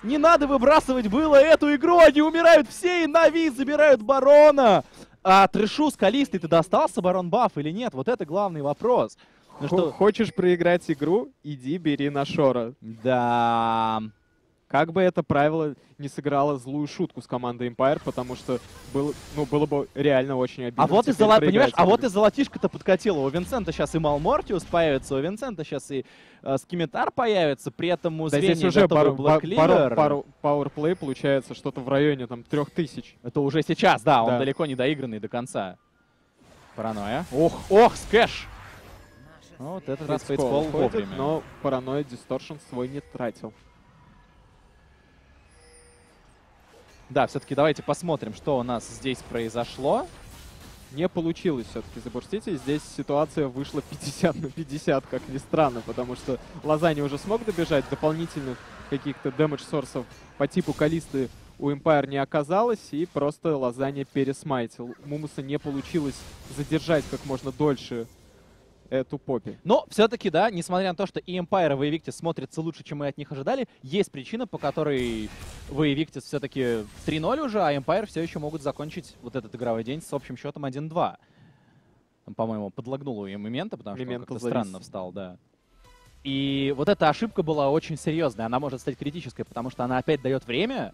Не надо выбрасывать было эту игру, они умирают все, и Нави забирают барона. А Трэшу с Калистой ты достался барон баф или нет? Вот это главный вопрос. Ну что... Хочешь проиграть игру? Иди бери на Шора. Да... Как бы это правило не сыграло злую шутку с командой Empire, потому что было бы реально очень обидно. А вот понимаешь, а вот и золотишко-то подкатило. У Винсента сейчас и Малмортиус появится, у Винсента сейчас и Скимитар появится, при этом у Звенья здесь уже Блэкливер. пауэрплей получается что-то в районе там 3000. Это уже сейчас, да, он Да. далеко не доигранный до конца. Паранойя. Ох, скэш! Ну, вот этот раз фейтскол вовремя. Но паранойя Дисторшн свой не тратил. Да, все-таки давайте посмотрим, что у нас здесь произошло. Не получилось все-таки забурстить, и здесь ситуация вышла 50 на 50, как ни странно, потому что Лазани уже смог добежать, дополнительных каких-то дэмэдж-сорсов по типу Калисты у Empire не оказалось, и просто Лазани пересмайтил. Мумуса не получилось задержать как можно дольше эту Поппи. Но все-таки, да, несмотря на то, что и Empire, и Invictus смотрятся лучше, чем мы от них ожидали, есть причина, по которой Invictus все-таки 3-0 уже, а Empire все еще могут закончить вот этот игровой день с общим счетом 1-2. По-моему, подлагнуло им Мемента, потому что он как-то странно встал, да. И вот эта ошибка была очень серьезной, она может стать критической, потому что она опять дает время,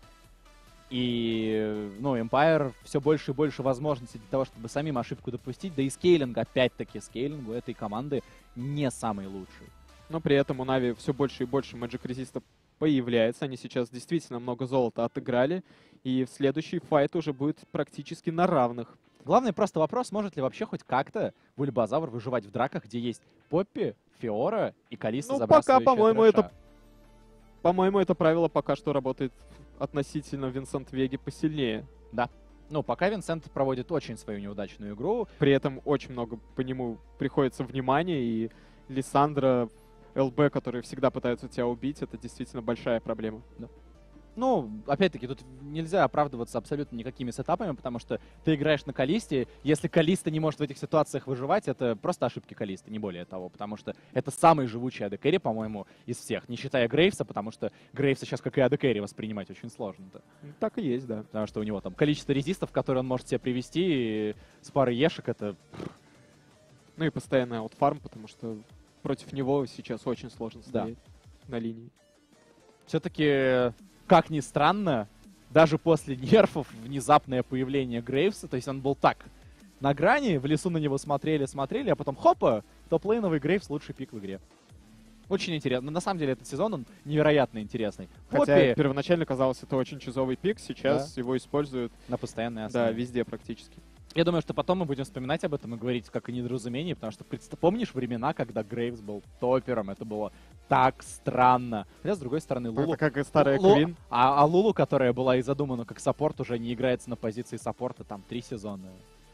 и, ну, Empire все больше и больше возможностей для того, чтобы самим ошибку допустить. Да и скейлинг, опять-таки, скейлинг у этой команды не самый лучший. Но при этом у Нави все больше и больше Magic Resist появляется. Они сейчас действительно много золота отыграли. И в следующий файт уже будет практически на равных. Главный просто вопрос, может ли вообще хоть как-то Бульбазавр выживать в драках, где есть Поппи, Фиора и Калиста, забрасывающая пока, Трэша. по-моему, это правило пока что работает относительно Винсент Веги посильнее. Да. Ну, пока Винсент проводит очень свою неудачную игру. При этом очень много по нему приходится внимания, и Лиссандра, ЛБ, которые всегда пытаются тебя убить, это действительно большая проблема. Да. Ну, опять-таки, тут нельзя оправдываться абсолютно никакими сетапами, потому что ты играешь на Калисте. Если Калиста не может в этих ситуациях выживать, это просто ошибки Калисты, не более того. Потому что это самый живучий AD-керри, по-моему, из всех. Не считая Грейвса, потому что Грейвса сейчас как и AD-керри воспринимать очень сложно-то. Так и есть, да. Потому что у него там количество резистов, которые он может себе привести, и с парой ешек, это... Ну и постоянный аутфарм, потому что против него сейчас очень сложно стоять на линии. Все-таки... Как ни странно, даже после нерфов внезапное появление Грейвса, то есть он был так, на грани, в лесу на него смотрели, а потом хопа, топ-лейновый Грейвс лучший пик в игре. Очень интересно. Но на самом деле этот сезон, он невероятно интересный. Хотя первоначально казалось, это очень чузовый пик, сейчас его используют на постоянной основе. Да, везде практически. Я думаю, что потом мы будем вспоминать об этом и говорить как о недоразумении, потому что помнишь времена, когда Грейвс был топером? Это было так странно. Хотя, с другой стороны, Лулу... Это как и старая Квин. А Лулу, которая была и задумана как саппорт, уже не играется на позиции саппорта там 3 сезона.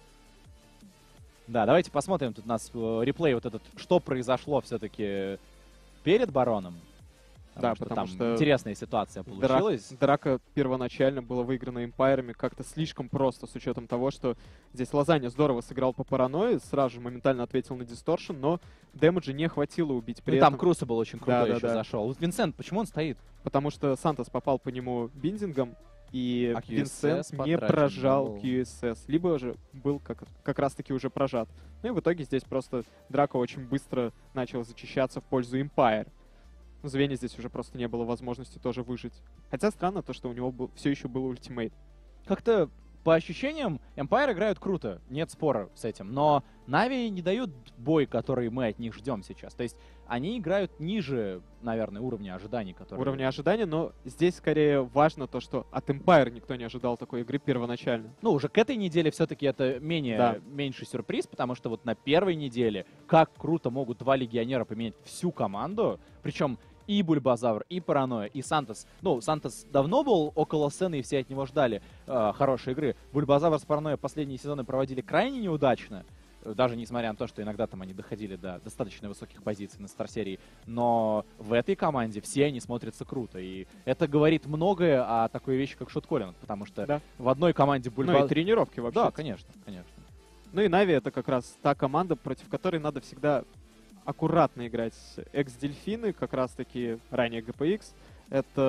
Да, давайте посмотрим. Тут у нас реплей вот этот, что произошло все-таки перед Бароном. Потому что интересная ситуация получилась. Драка первоначально была выиграна Эмпайрами как-то слишком просто, с учетом того, что здесь Лазаня здорово сыграл по паранойи, сразу же моментально ответил на дисторшн, но дэмэджа не хватило убить. При этом... Там Круса был очень крутой еще зашел. Винсент, почему он стоит? Потому что Сантос попал по нему биндингом, и Винсент не прожал QSS, либо же был как раз-таки уже прожат. Ну и в итоге здесь просто Драка очень быстро начал зачищаться в пользу Empire. У Звенья здесь уже просто не было возможности тоже выжить. Хотя странно то, что у него все еще был ультимейт. Как-то по ощущениям Empire играют круто, нет спора с этим. Но Нави не дают бой, который мы от них ждем сейчас. То есть они играют ниже, наверное, уровня ожиданий. Уровня ожиданий, но здесь скорее важно то, что от Empire никто не ожидал такой игры первоначально. Ну, уже к этой неделе все-таки это меньший сюрприз, потому что вот на первой неделе как круто могут 2 легионера поменять всю команду, причем и Бульбазавр, и Паранойя, и Сантос. Ну, Сантос давно был около сцены, и все от него ждали хорошей игры. Бульбазавр с Паранойей последние сезоны проводили крайне неудачно, даже несмотря на то, что иногда там они доходили до достаточно высоких позиций на старсерии. Но в этой команде все они смотрятся круто. И это говорит многое о такой вещи, как шотколлинг, потому что в одной команде Бульбазавр... Ну и тренировки вообще. Да, конечно. Ну и Нави — это как раз та команда, против которой надо всегда аккуратно играть. Экс-дельфины, как раз-таки ранее GPX, это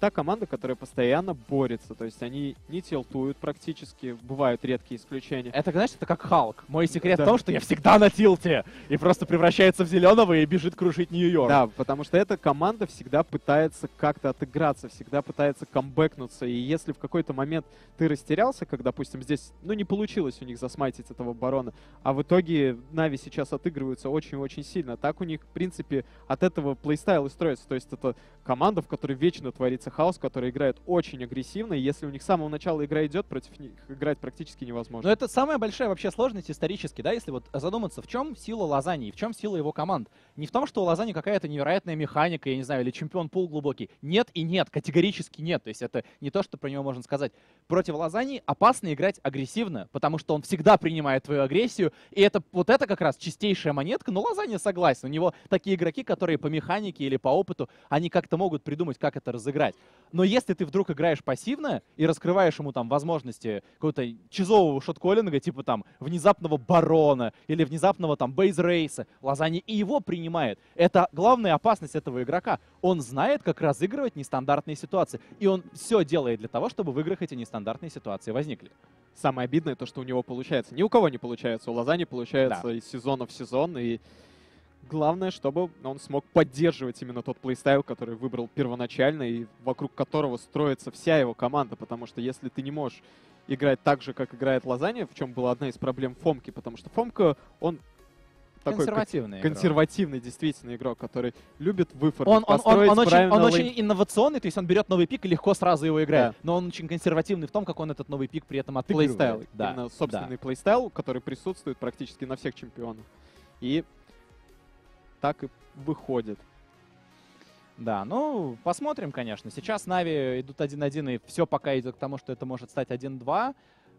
та команда, которая постоянно борется. То есть они не тилтуют практически, бывают редкие исключения. Это, знаешь, это как Халк. Мой секрет Да. в том, что я всегда на тилте. И просто превращается в зеленого и бежит крушить Нью-Йорк. Да, потому что эта команда всегда пытается как-то отыграться, всегда пытается камбэкнуться. И если в какой-то момент ты растерялся, как, допустим, здесь, ну, не получилось у них засмайтить этого барона, а в итоге Нави сейчас отыгрываются очень-очень сильно. Так у них, в принципе, от этого плейстайл и строится. То есть это команда, в которой вечно творится хаос, которая играет очень агрессивно, и если у них с самого начала игра идет, против них играть практически невозможно. Но это самая большая вообще сложность исторически, да, если вот задуматься, в чем сила Лозанни и в чем сила его команд. Не в том, что у Лозанни какая-то невероятная механика, я не знаю, или чемпион пул глубокий. Нет и нет, категорически нет. То есть это не то, что про него можно сказать. Против Лозанни опасно играть агрессивно, потому что он всегда принимает твою агрессию, и это вот это как раз чистейшая монетка, но Лозанни согласен. У него такие игроки, которые по механике или по опыту, они как-то могут придумать, как это разыграть. Но если ты вдруг играешь пассивно и раскрываешь ему там возможности какого-то чизового шотколлинга, типа там внезапного барона или внезапного там бейз-рейса, Лозанни и его принимает. Это главная опасность этого игрока. Он знает, как разыгрывать нестандартные ситуации. И он все делает для того, чтобы в играх эти нестандартные ситуации возникли. Самое обидное то, что у него получается. Ни у кого не получается. У Лозанни получается Да. из сезона в сезон. И главное, чтобы он смог поддерживать именно тот плейстайл, который выбрал первоначально и вокруг которого строится вся его команда. Потому что если ты не можешь играть так же, как играет Лозанни, в чем была одна из проблем Фомки, потому что Фомка, он такой Консервативный игрок. консервативный действительно игрок, который любит выформить, Он построить правильно очень лейн. инновационный, то есть он берет новый пик и легко сразу его играет. Да. Но он очень консервативный в том, как он этот новый пик при этом Плейстайл. отыгрывает. Да. Именно собственный плейстайл, который присутствует практически на всех чемпионах. И так и выходит. Да, ну, посмотрим, конечно. Сейчас Нави идут 1-1, и все пока идет к тому, что это может стать 1-2.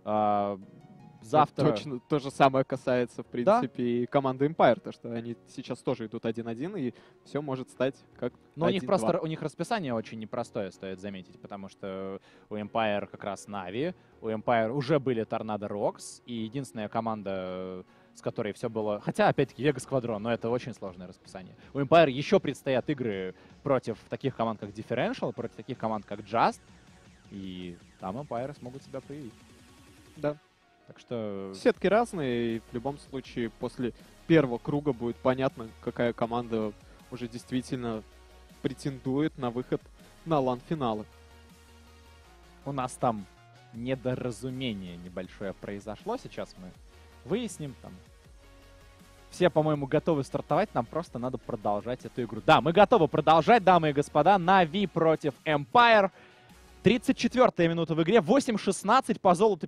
Завтра... Точно то же самое касается, в Да. принципе, и команды Empire, то что они сейчас тоже идут 1-1, и все может стать как Но у них 1-2. просто у них расписание очень непростое, стоит заметить, потому что у Empire как раз Нави, у Empire уже были Торнадо Рокс, и единственная команда, с которой все было... Хотя, опять-таки, Вега Сквадрон, но это очень сложное расписание. У Empire еще предстоят игры против таких команд, как Differential, против таких команд, как Just, и там Empire смогут себя проявить. Да. Так что... Сетки разные, и в любом случае после первого круга будет понятно, какая команда уже действительно претендует на выход на лан-финалы. У нас там недоразумение небольшое произошло. Сейчас мы выясним. Там. Все, по-моему, готовы стартовать. Нам просто надо продолжать эту игру. Да, мы готовы продолжать, дамы и господа. Нави против Empire. 34-я минута в игре. 8-16 по золоту,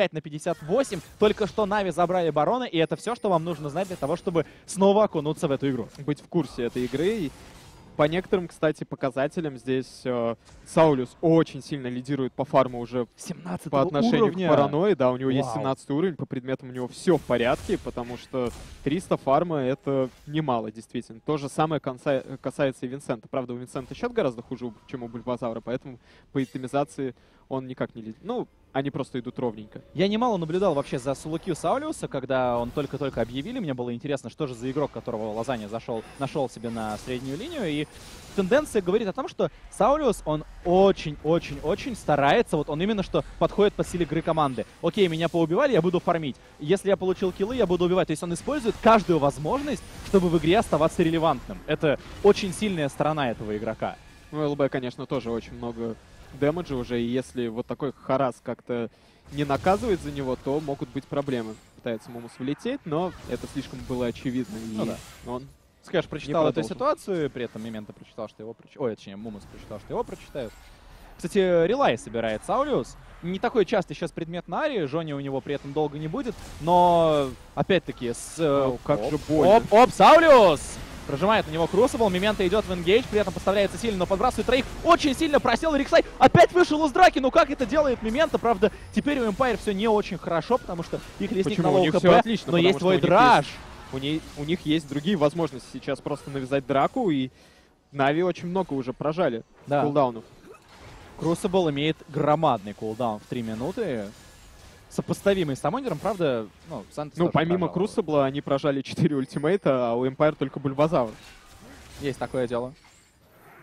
55-58. Только что Нави забрали барона. И это все, что вам нужно знать для того, чтобы снова окунуться в эту игру. Быть в курсе этой игры. И по некоторым, кстати, показателям здесь Саулиус очень сильно лидирует по фарму уже 17 по отношению уровня. к Паранойи. Да, у него есть Вау. 17 уровень, по предметам у него все в порядке, потому что 300 фарма — это немало, действительно. То же самое касается и Винсента. Правда, у Винсента счет гораздо хуже, чем у Бульбазавра, поэтому по итемизации он никак не лидирует. Ну, они просто идут ровненько. Я немало наблюдал вообще за соло-кью Саулиуса, когда он только-только объявили. Мне было интересно, что же за игрок, которого Лозанни нашел себе на среднюю линию. И тенденция говорит о том, что Саулиус, он очень-очень-очень старается. Вот он именно что подходит по силе игры команды. Окей, меня поубивали, я буду фармить. Если я получил киллы, я буду убивать. То есть он использует каждую возможность, чтобы в игре оставаться релевантным. Это очень сильная сторона этого игрока. Ну, ЛБ, конечно, тоже очень много дэмэджа уже, и если вот такой харас как-то не наказывает за него, то могут быть проблемы. Пытается Мумус влететь, но это слишком было очевидно, и Ну да. он... Скажешь, прочитал эту продолжил. ситуацию, при этом Мемента прочитал, что его прочитают. Ой, точнее, Мумус прочитал, что его прочитают. Кстати, Релай собирает Саулиус. Не такой частый сейчас предмет на Ари, Жони у него при этом долго не будет, но опять-таки с... как же больно. Оп, Саулиус! Прожимает на него Крусабл, Мемента идет в энгейдж, при этом подставляется сильно, но подбрасывает троих. Очень сильно просел Риксай, опять вышел из драки, ну как это делает Мемента? Правда, теперь у Empire все не очень хорошо, потому что их лесник Почему? на У лоу них хп, всё отлично, но потому есть что у твой них драж. У них есть другие возможности сейчас просто навязать драку, и Нави очень много уже прожали Да. кулдаунов. Крусабл имеет громадный кулдаун в 3 минуты. Сопоставимый с Самонером, правда, ну, Сантос Ну, тоже помимо прожал. Крусабла, они прожали 4 ультимейта, а у Empire только Бульбазавр. Есть такое дело.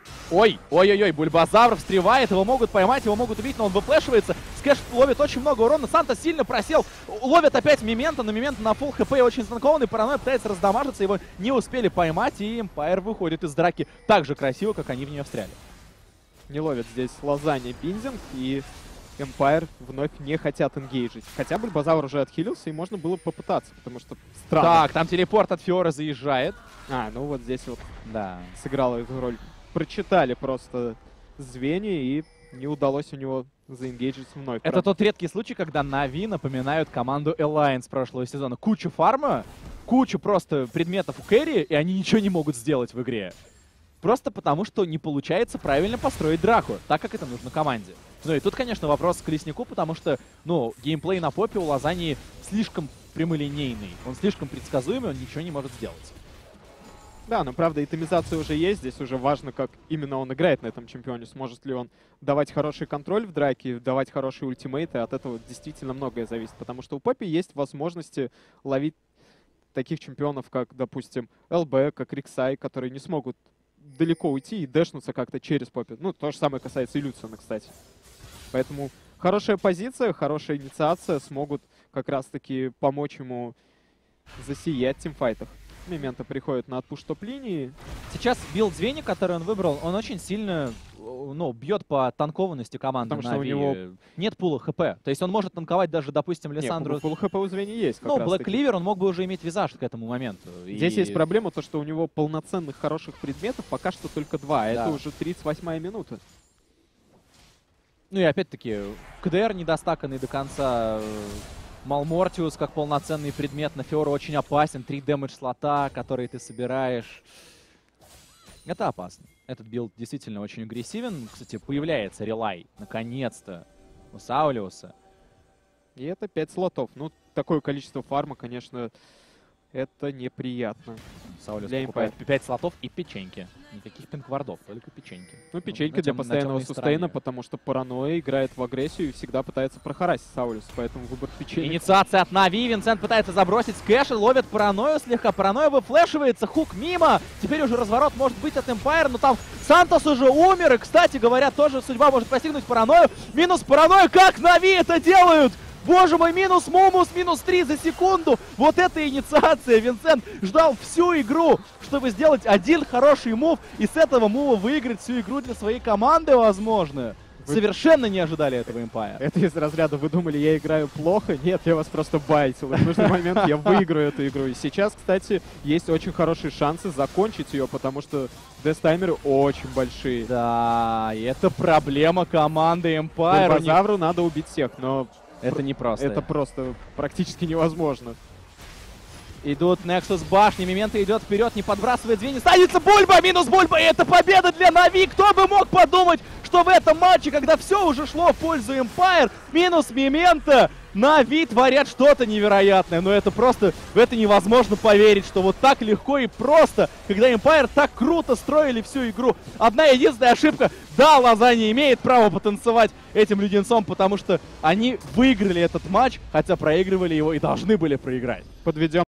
Ой-ой-ой, Бульбазавр встревает, его могут поймать, его могут убить, но он выфлешивается. Скэш ловит очень много урона, Санта сильно просел. Ловят опять Мемента, но Мемента на фулл хп очень станкованный, Паранойя пытается раздамажиться, его не успели поймать, и Эмпайр выходит из драки так же красиво, как они в нее встряли. Не ловят здесь Лазанья Бинзинг, и Эмпайр вновь не хотят энгейджить. Хотя Бульбазавр уже отхилился, и можно было попытаться, потому что странно. Так, там телепорт от Фиора заезжает. Ну вот здесь вот Да. сыграла эту роль. Прочитали просто звенья, и не удалось у него заэнгейджить вновь. Это тот редкий случай, когда Нави напоминают команду Alliance прошлого сезона. Куча фарма, кучу просто предметов у кэрри, и они ничего не могут сделать в игре. Просто потому, что не получается правильно построить драку, так как это нужно команде. Ну и тут, конечно, вопрос к Колеснику, потому что, геймплей на попе у Лазаньи слишком прямолинейный. Он слишком предсказуемый, он ничего не может сделать. Да, но правда, итемизация уже есть. Здесь уже важно, как именно он играет на этом чемпионе. Сможет ли он давать хороший контроль в драке, давать хорошие ультимейты. От этого действительно многое зависит. Потому что у Поппи есть возможности ловить таких чемпионов, как, допустим, ЛБ, как Риксай, которые не смогут далеко уйти и дэшнуться как-то через Поппи. Ну, то же самое касается и Люциана, кстати. Поэтому хорошая позиция, хорошая инициация смогут как раз-таки помочь ему засиять в тимфайтах. Мемента приходит на отпуш топ-линии. Сейчас билд Звени, который он выбрал, он очень сильно бьет по танкованности команды. Потому что у него нет пула ХП. То есть он может танковать даже, допустим, Лиссандру. Пул ХП у Звени есть. Блэк Ливер, он мог бы уже иметь визаж к этому моменту. Здесь есть проблема, то что у него полноценных хороших предметов пока что только 2. А это уже 38-я минута. Ну и опять-таки, КДР недостаканный до конца. Малмортиус как полноценный предмет на Фиора очень опасен. 3 дэмэдж слота, которые ты собираешь. Это опасно. Этот билд действительно очень агрессивен. Кстати, появляется релай, наконец-то, у Саулиуса. И это 5 слотов. Ну, такое количество фарма, конечно, это неприятно. Саулиус покупает 5 слотов и печеньки. Никаких пинквардов, только печеньки. Ну, печеньки для постоянного сустейна, потому что Паранойя играет в агрессию и всегда пытается прохарасить Саулиуса, поэтому выбор печеньки. Инициация от Нави, Винсент пытается забросить скэша, ловит Паранойю слегка, Паранойя выфлешивается, хук мимо, теперь уже разворот может быть от Эмпайр, но там Сантос уже умер, и, кстати говоря, тоже судьба может постигнуть Паранойю. Минус Паранойя, как Нави это делают? Боже мой, минус Мумус, минус 3 за секунду. Вот это инициация. Винсент ждал всю игру, чтобы сделать один хороший мув и с этого мува выиграть всю игру для своей команды, возможно. Совершенно не ожидали этого Эмпайр. Это из разряда «Вы думали, я играю плохо?» Нет, я вас просто байтил. И в нужный момент я выиграю эту игру. И сейчас, кстати, есть очень хорошие шансы закончить ее, потому что дестаймеры очень большие. Да, и это проблема команды Эмпайр. Бульбазавру надо убить всех, но... Это не просто. Это просто практически невозможно. Идут Nexus башни, Мемента идет вперед, не подбрасывает Звени. Станется Бульба, минус Бульба, и это победа для Нави. Кто бы мог подумать, что в этом матче, когда все уже шло в пользу Эмпайр, минус Мемента, Нави творят что-то невероятное. Но это просто, в это невозможно поверить, что вот так легко и просто, когда Эмпайр так круто строили всю игру. Одна единственная ошибка. Да, Лазанья имеет право потанцевать этим леденцом, потому что они выиграли этот матч, хотя проигрывали его и должны были проиграть. Подведем